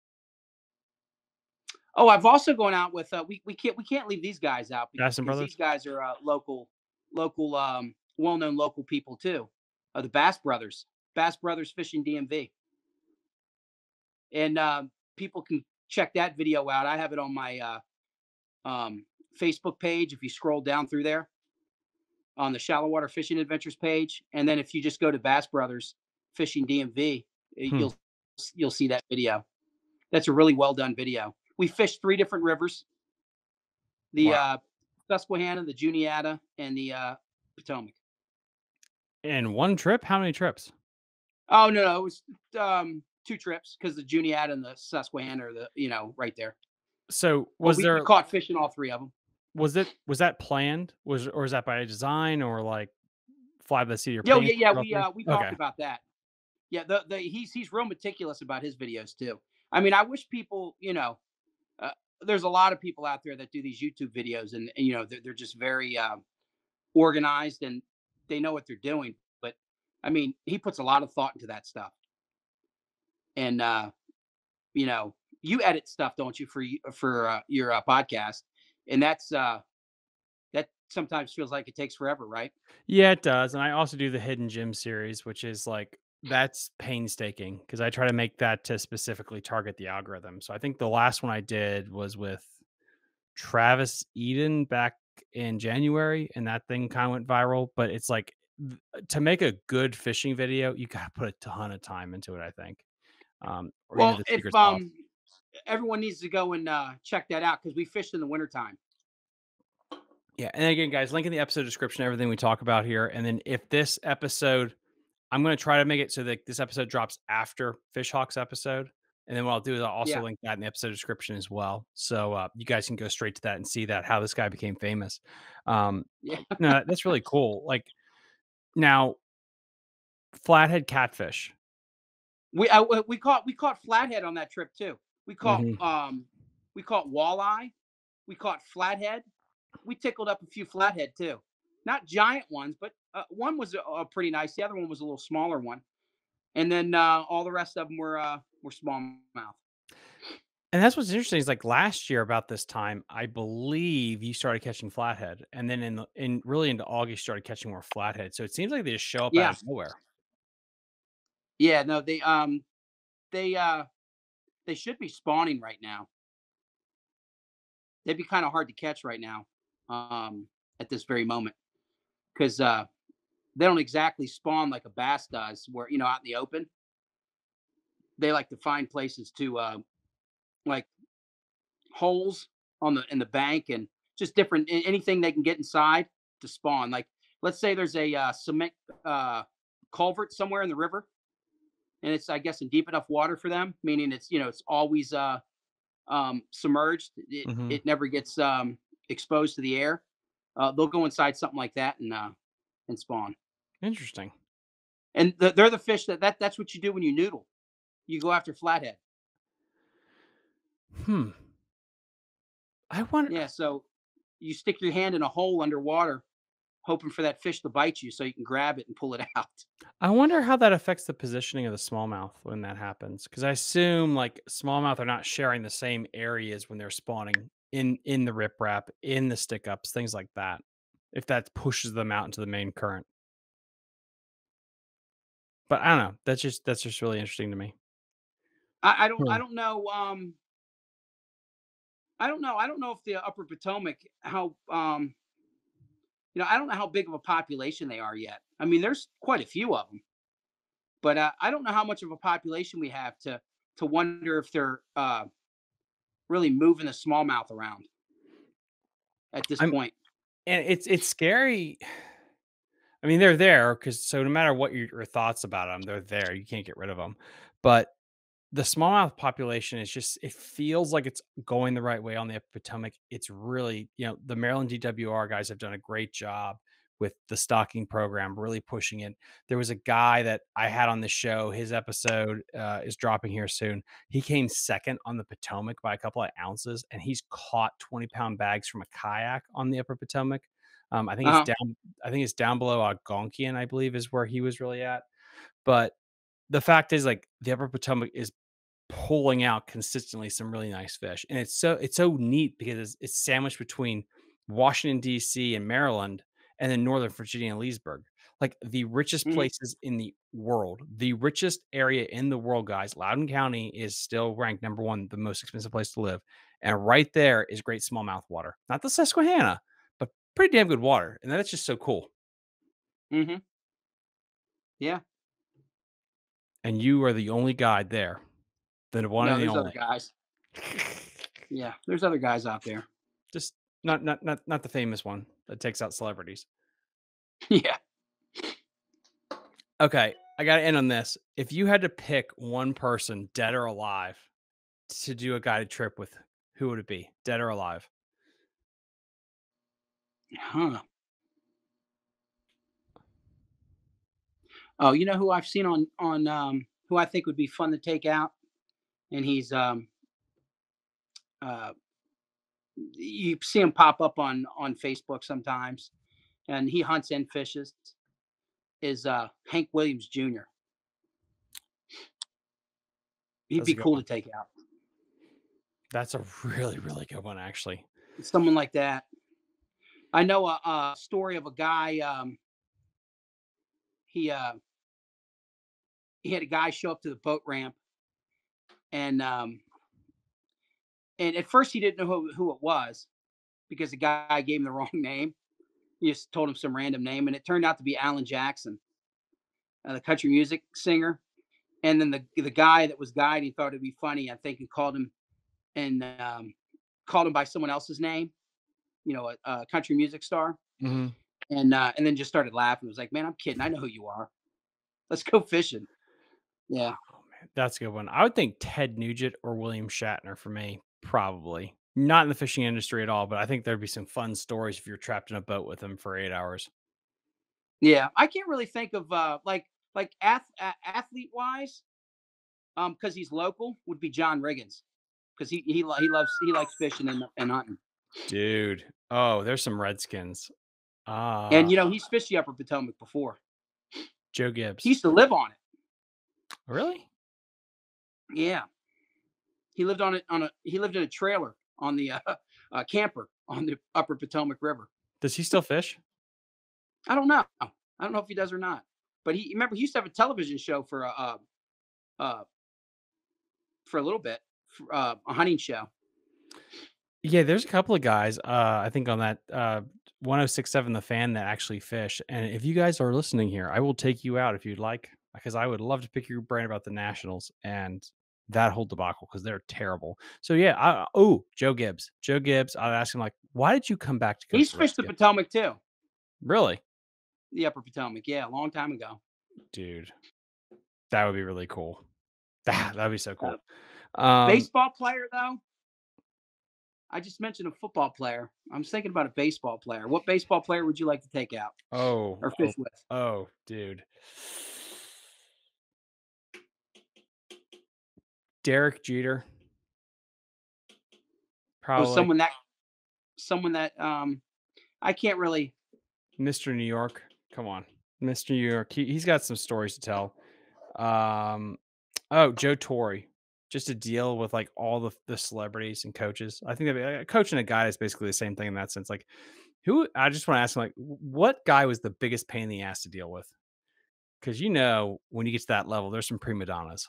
oh, I've also gone out with uh, we we can't we can't leave these guys out Bassin because these Brothers? guys are uh, local local um well known local people too. Uh, the Bass Brothers, Bass Brothers Fishing D M V, and um, people can check that video out. I have it on my uh, um, Facebook page. If you scroll down through there on the Shallow Water Fishing Adventures page, and then if you just go to Bass Brothers Fishing D M V, Hmm, you'll you'll see that video. That's a really well done video. We fished three different rivers: the wow. uh, Susquehanna, the Juniata, and the uh, Potomac. In one trip? How many trips? Oh no, no, it was um, two trips because the Juniata and the Susquehanna are the you know right there. So, But was we, we there caught fish in all three of them. was it was that planned? Was or is that by design or, like, fly by the seat of your Yo, pants yeah, yeah, for all we three? uh, we talked Okay. about that. Yeah, the, the he's he's real meticulous about his videos too. I mean, I wish people, you know, uh, there's a lot of people out there that do these YouTube videos, and, and you know, they're, they're just very uh, organized and they know what they're doing. But I mean, he puts a lot of thought into that stuff, and uh, you know, you edit stuff, don't you, for y- for uh, your uh, podcast? And that's uh, that sometimes feels like it takes forever, right? Yeah, it does, and I also do the Hidden Gem series, which is, like, that's painstaking because I try to make that to specifically target the algorithm. So, I think the last one I did was with Travis Eden back in January, and that thing kinda went viral, but it's like, th to make a good fishing video, you gotta put a ton of time into it, I think, um, or into Well, the if secret sauce. um, everyone needs to go and uh, check that out because we fished in the wintertime. Yeah, and again, guys, link in the episode description, everything we talk about here. And then if this episode, I'm going to try to make it so that this episode drops after Fish Hawk's episode. And then what I'll do is I'll also Yeah, link that in the episode description as well. So uh, you guys can go straight to that and see that how this guy became famous. Um, yeah. like, no, that's really cool. Like now, flathead catfish. We uh, we we caught we caught flathead on that trip too. We caught Hmm. um we caught walleye. We caught flathead. We tickled up a few flathead too. Not giant ones, but uh, one was a, a pretty nice. The other one was a little smaller one, and then uh, all the rest of them were uh, were smallmouth. And that's what's interesting is like last year about this time, I believe you started catching flathead, and then in the in really into August, you started catching more flathead. So it seems like they just show up out Yeah, of nowhere. yeah. No, they um they uh they should be spawning right now. They'd be kind of hard to catch right now, um, at this very moment, because uh, they don't exactly spawn like a bass does, where you know out in the open. They like to find places to uh, like holes on the in the bank and just different anything they can get inside to spawn. Like let's say there's a uh, cement uh, culvert somewhere in the river, and it's I guess in deep enough water for them, meaning it's you know it's always uh, um, submerged. It Hmm. it never gets um, exposed to the air. Uh, they'll go inside something like that and uh, and spawn. Interesting. And the, they're the fish that, that that's what you do when you noodle. You go after flathead. Hmm. I wonder. Yeah, so you stick your hand in a hole underwater, hoping for that fish to bite you, so you can grab it and pull it out. I wonder how that affects the positioning of the smallmouth when that happens. Because I assume like smallmouth are not sharing the same areas when they're spawning in in the riprap, in the stick ups, things like that. If that pushes them out into the main current, but I don't know. That's just that's just really interesting to me. I, I don't I Hmm. don't know um I don't know I don't know if the Upper Potomac how um you know I don't know how big of a population they are yet. I mean, there's quite a few of them, but uh, I don't know how much of a population we have to to wonder if they're uh, really moving the smallmouth around at this I'm point. and it's it's scary. I mean, they're there because so no matter what your, your thoughts about them, they're there. You can't get rid of them. But the smallmouth population is just it feels like it's going the right way on the Upper Potomac. It's really, you know, the Maryland D W R guys have done a great job with the stocking program, really pushing it. There was a guy that I had on the show. His episode uh, is dropping here soon. He came second on the Potomac by a couple of ounces, and he's caught twenty pound bags from a kayak on the Upper Potomac. Um, I think Uh it's huh. down. I think it's down below Algonquian, I believe, is where he was really at. But the fact is, like, the Upper Potomac is pulling out consistently some really nice fish. And it's so it's so neat because it's, it's sandwiched between Washington D C and Maryland, and then Northern Virginia and Leesburg. Like the richest Hmm. places in the world, the richest area in the world, guys. Loudoun County is still ranked number one, the most expensive place to live. And right there is great smallmouth water. Not the Susquehanna, but pretty damn good water. And that's just so cool. Hmm. Yeah. And you are the only guide there. The one No, and the there's other only. guys. Yeah, there's other guys out there. Just not not not not the famous one that takes out celebrities. Yeah. Okay, I gotta end on this. If you had to pick one person, dead or alive, to do a guided trip with, who would it be? Dead or alive? Huh. Oh, you know who I've seen on on um, who I think would be fun to take out, and he's um uh you see him pop up on on Facebook sometimes, and he hunts and fishes. Is uh Hank Williams Junior He'd That's be a good cool one. to take out. That's a really, really good one, actually. Someone like that. I know a, a story of a guy. Um, he uh he had a guy show up to the boat ramp, and um and at first he didn't know who, who it was because the guy gave him the wrong name. He just told him some random name, and it turned out to be Alan Jackson, uh, the country music singer. And then the the guy that was guiding thought it'd be funny, I think, and called him and um, called him by someone else's name, you know, a, a country music star, Mhm. and uh, and then just started laughing. It was like, man, I'm kidding. I know who you are. Let's go fishing. Yeah, Oh, man, that's a good one. I would think Ted Nugent or William Shatner for me, probably. Not in the fishing industry at all, but I think there'd be some fun stories if you're trapped in a boat with them for eight hours. yeah. I can't really think of uh, like like ath- a- athlete wise, um, because he's local would be John Riggins because he he lo- he loves he likes fishing and, and hunting. Dude. Oh, there's some Redskins. Ah, And you know, he's fished the Upper Potomac before. Joe He Gibbs. used to live on it. Really? Yeah, he lived on it on a he lived in a trailer on the uh, uh, camper on the Upper Potomac River. Does he still fish? I don't know. I don't know if he does or not. But he remember he used to have a television show for a uh, uh, for a little bit, for, uh, a hunting show. Yeah, there's a couple of guys, uh, I think on that, uh, one oh six point seven The Fan that actually fish, and if you guys are listening here, I will take you out if you'd like, because I would love to pick your brain about the Nationals and that whole debacle because 'cause they're terrible. So, yeah, I oh, Joe Gibbs. Joe Gibbs, I'd ask him, like, "Why did you come back to coach He's the fished the Redskins?" Potomac too, Really? the Upper Potomac. Yeah, a long time ago. Dude, that would be really cool. That that'd be so Uh, cool. Um, baseball player though, I just mentioned a football player. I'm thinking about a baseball player. What baseball player would you like to take out oh, or oh, fish with? oh, dude. Derek Jeter, Oh, probably. someone that someone that um I can't really. Mister New York, come on, Mister New York. He he's got some stories to tell. Um, oh, Joe Torre, just to deal with like all the the celebrities and coaches. I think that a coach and a guy is basically the same thing in that sense. Like, who? I just want to ask him, like, what guy was the biggest pain in the ass to deal with? Because you know, when you get to that level, there's some prima donnas.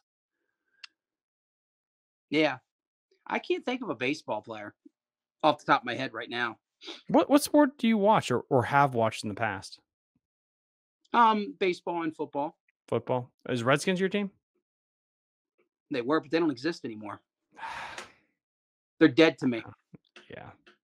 Yeah, I can't think of a baseball player off the top of my head right now. What what sport do you watch or or have watched in the past? Um, baseball and football. Football. Is Redskins your team? They were, but they don't exist anymore. They're dead to me. Yeah.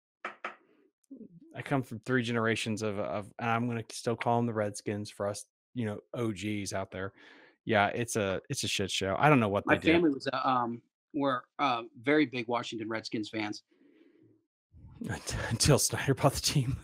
I come from three generations of of and I'm gonna still call them the Redskins for us, you know, O Gs out there. Yeah, it's a it's a shit show. I don't know what My they do. family was uh, um were uh, very big Washington Redskins fans. Until Snyder bought the team.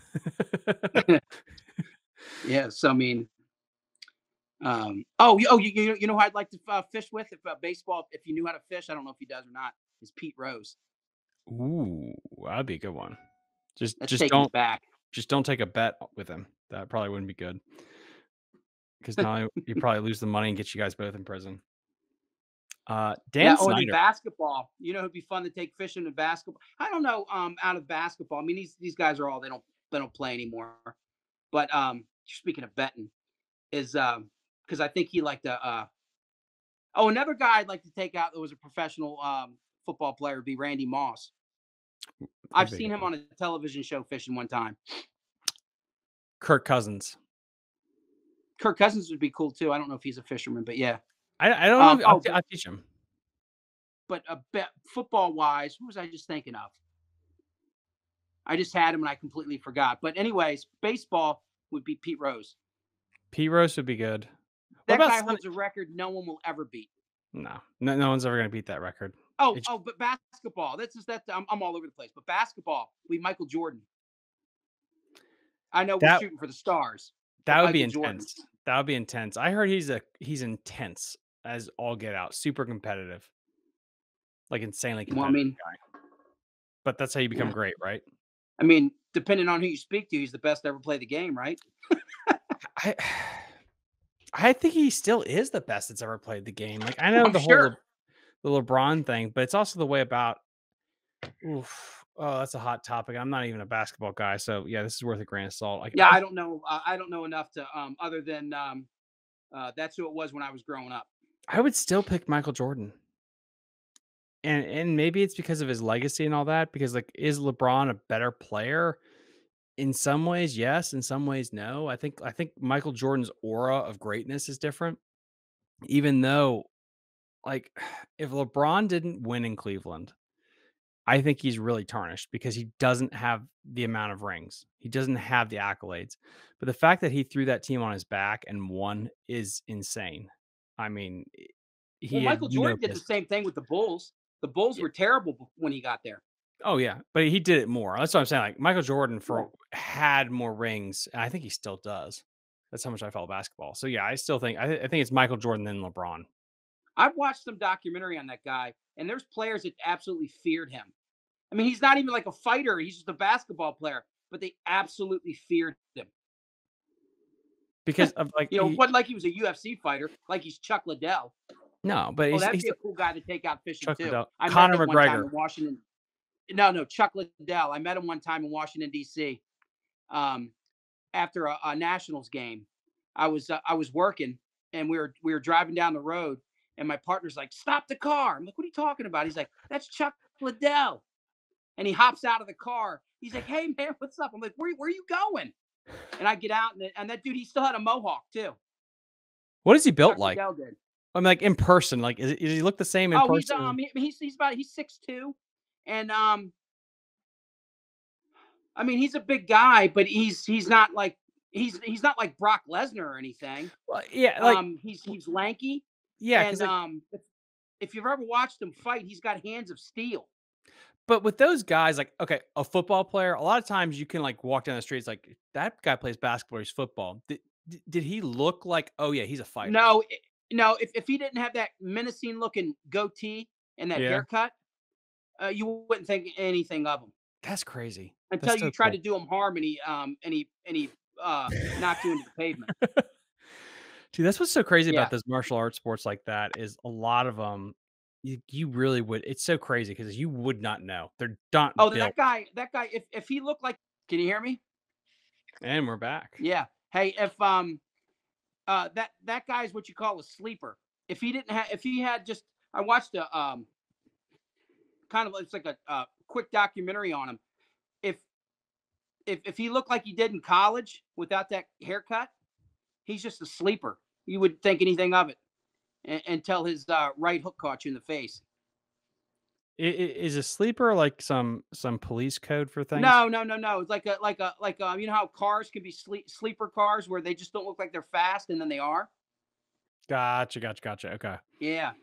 Yeah, so I mean, um, oh, you- oh, you you you know who I'd like to uh, fish with if uh, baseball. If you knew how to fish, I don't know if he does or not. Is Pete Rose? Ooh, that'd be a good one. Just Let's just take him don't back. just don't take a bet with him. That probably wouldn't be good because now you probably lose the money and get you guys both in prison. Uh, Yeah. Dan Oh, and then Snyder. basketball. You know, it'd be fun to take fishing and basketball. I don't know. Um, out of basketball, I mean, these these guys are all they don't they don't play anymore. But um, speaking of betting, is um, because I think he liked to. Uh, oh, another guy I'd like to take out that was a professional um football player would be Randy Moss. That'd I've be a seen good him one. on a television show fishing one time. Kirk Cousins. Kirk Cousins would be cool too. I don't know if he's a fisherman, but yeah. I I don't Um, know. I'll, oh, t- but I'll teach him. but a bet football wise, who was I just thinking of? I just had him and I completely forgot. But anyways, baseball would be Pete Rose. P Rose would be good. What That about guy Sonny? holds a record no one will ever beat. No, no, no one's ever gonna beat that record. Oh, It's oh, but basketball. That's just that I'm, I'm all over the place. But basketball, we Michael Jordan. I know we're that shooting for the stars, but that would be Michael Jordan. intense. That would be intense. I heard he's a he's intense as all get out, super competitive, like insanely Well, I competitive mean, guy. But that's how you become yeah. great, right? I mean, depending on who you speak to, he's the best to ever play the game, right? I I think he still is the best that's ever played the game. Like I Oh, know I'm the whole Le- sure. the LeBron thing, but it's also the way about. Oof. Oh, that's a hot topic. I'm not even a basketball guy, so yeah, this is worth a grain of salt. Like Yeah, I, I don't know. Uh, I don't know enough to um other than um uh that's who it was when I was growing up. I would still pick Michael Jordan. And and maybe it's because of his legacy and all that, because, like, is LeBron a better player? In some ways, yes, in some ways, no. I think I think Michael Jordan's aura of greatness is different, even though, like, if LeBron didn't win in Cleveland, I think he's really tarnished because he doesn't have the amount of rings. He doesn't have the accolades. But the fact that he threw that team on his back and won is insane. I mean, i- Well, he had Michael no Jordan did the business. same thing with the Bulls. The Bulls Yeah. were terrible bef- when he got there. Oh yeah, but he did it more. That's what I'm saying. Like Michael Jordan Yeah. for had more rings, and I think he still does. That's how much I follow basketball. So yeah, I still think I, I think it's Michael Jordan then LeBron. I've watched some documentary on that guy, and there's players that absolutely feared him. I mean, he's not even like a fighter; he's just a basketball player, but they absolutely feared him. Because of like You know, it he wasn't like he was a U F C fighter, like he's Chuck Liddell. no, but Oh, he's that'd he's be a cool guy to take out fishing Chuck too. Liddell, I met Conor him one time McGregor. in Washington. No, no, Chuck Liddell. I met him one time in Washington D C. Um, after a, a Nationals game. I was uh, I was working, and we were we were driving down the road, and my partner's like, "Stop the car!" I'm like, "What are you talking about?" He's like, "That's Chuck Liddell," and he hops out of the car. He's like, "Hey man, what's up?" I'm like, "Where where are you going?" And I get out, and, and that dude, he still had a mohawk too. What is he built Chuck like? Liddell did. I mean, like in person, like is, it, does he look the same in Oh, he's person? um he, he's he's about he's six two, and um I mean he's a big guy, but he's he's not like he's he's not like Brock Lesnar or anything. Well, yeah, like Um, he's he's lanky, yeah, because and like, um, if, if you've ever watched him fight, he's got hands of steel. but with those guys, like okay, a football player, a lot of times you can like walk down the streets, like that guy plays basketball, he's football. Did, did did he look like? Oh yeah, he's a fighter. No, i- no, if if he didn't have that menacing looking goatee and that Yeah, haircut, uh, you wouldn't think anything of him that's crazy. until That's you so tried to cool. do him harm and he um and he and he uh knocked you into the pavement. Dude, that's what's so crazy about Yeah. those martial arts sports like that is a lot of them. You, you really would. It's so crazy because you would not know. They're not Oh, built. that guy, that guy. If if he looked like, can you hear me? And we're back. Yeah. Hey, if um uh that that guy's what you call a sleeper. If he didn't have, if he had just, I watched a um kind of it's like a, a quick documentary on him. If if if he looked like he did in college without that haircut, he's just a sleeper. You wouldn't think anything of it and, until his uh, right hook caught you in the face. I- i- Is a sleeper like some some police code for things? No, no, no, no. It's like a like a like um, you know how cars can be sleep, sleeper cars where they just don't look like they're fast and then they are. Gotcha, gotcha, gotcha. Okay. Yeah,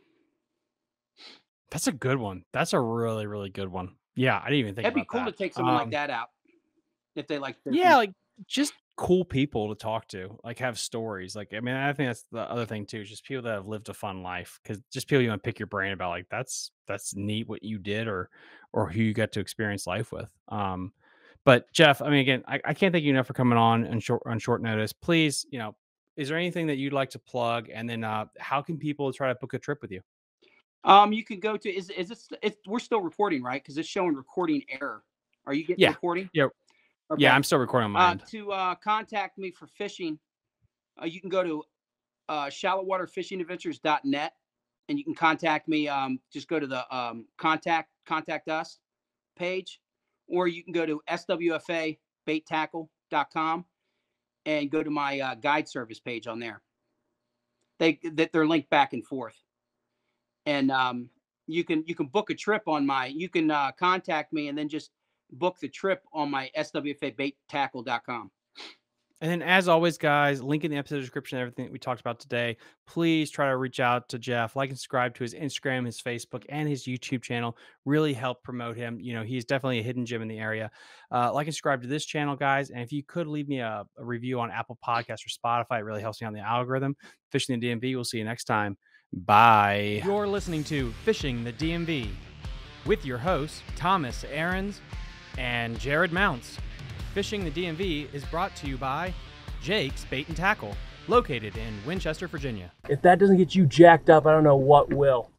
That's a good one. That's a really, really good one. Yeah, I didn't even think it'd be about cool to that. take someone like Um, that out if they like yeah, fishing. like just cool people to talk to, like have stories. Like, I mean, I think that's the other thing too, just people that have lived a fun life. Cause just people you want to pick your brain about, like, that's that's neat what you did or or who you got to experience life with. Um, but Jeff, I mean, again, I, I can't thank you enough for coming on on short on short notice. Please, you know, is there anything that you'd like to plug? And then uh how can people try to book a trip with you? Um, you can go to is is this it's we're still recording right because it's showing recording error. Are you getting Yeah. recording? Yeah. Yeah, Okay. I'm still recording on my Uh, end. to uh, contact me for fishing, uh, you can go to uh, shallow water fishing adventures dot net and you can contact me. Um, just go to the um, contact contact us page, or you can go to S W F A bait tackle dot com and go to my uh, guide service page on there. They that they're linked back and forth, and um, you can you can book a trip on my. You can uh, contact me and then just book the trip on my S W F A bait tackle dot com. And then, as always, guys, link in the episode description, everything that we talked about today. Please try to reach out to Jeff, like and subscribe to his Instagram, his Facebook, and his YouTube channel. Really help promote him. You know, he's definitely a hidden gem in the area. Uh, like and subscribe to this channel, guys. And if you could leave me a, a review on Apple Podcasts or Spotify, it really helps me on the algorithm. Fishing the D M V. We'll see you next time. Bye. You're listening to Fishing the D M V with your hosts, Thomas Ahrens and Jared Mounts. Fishing the D M V is brought to you by Jake's Bait and Tackle, located in Winchester, Virginia. If that doesn't get you jacked up, I don't know what will.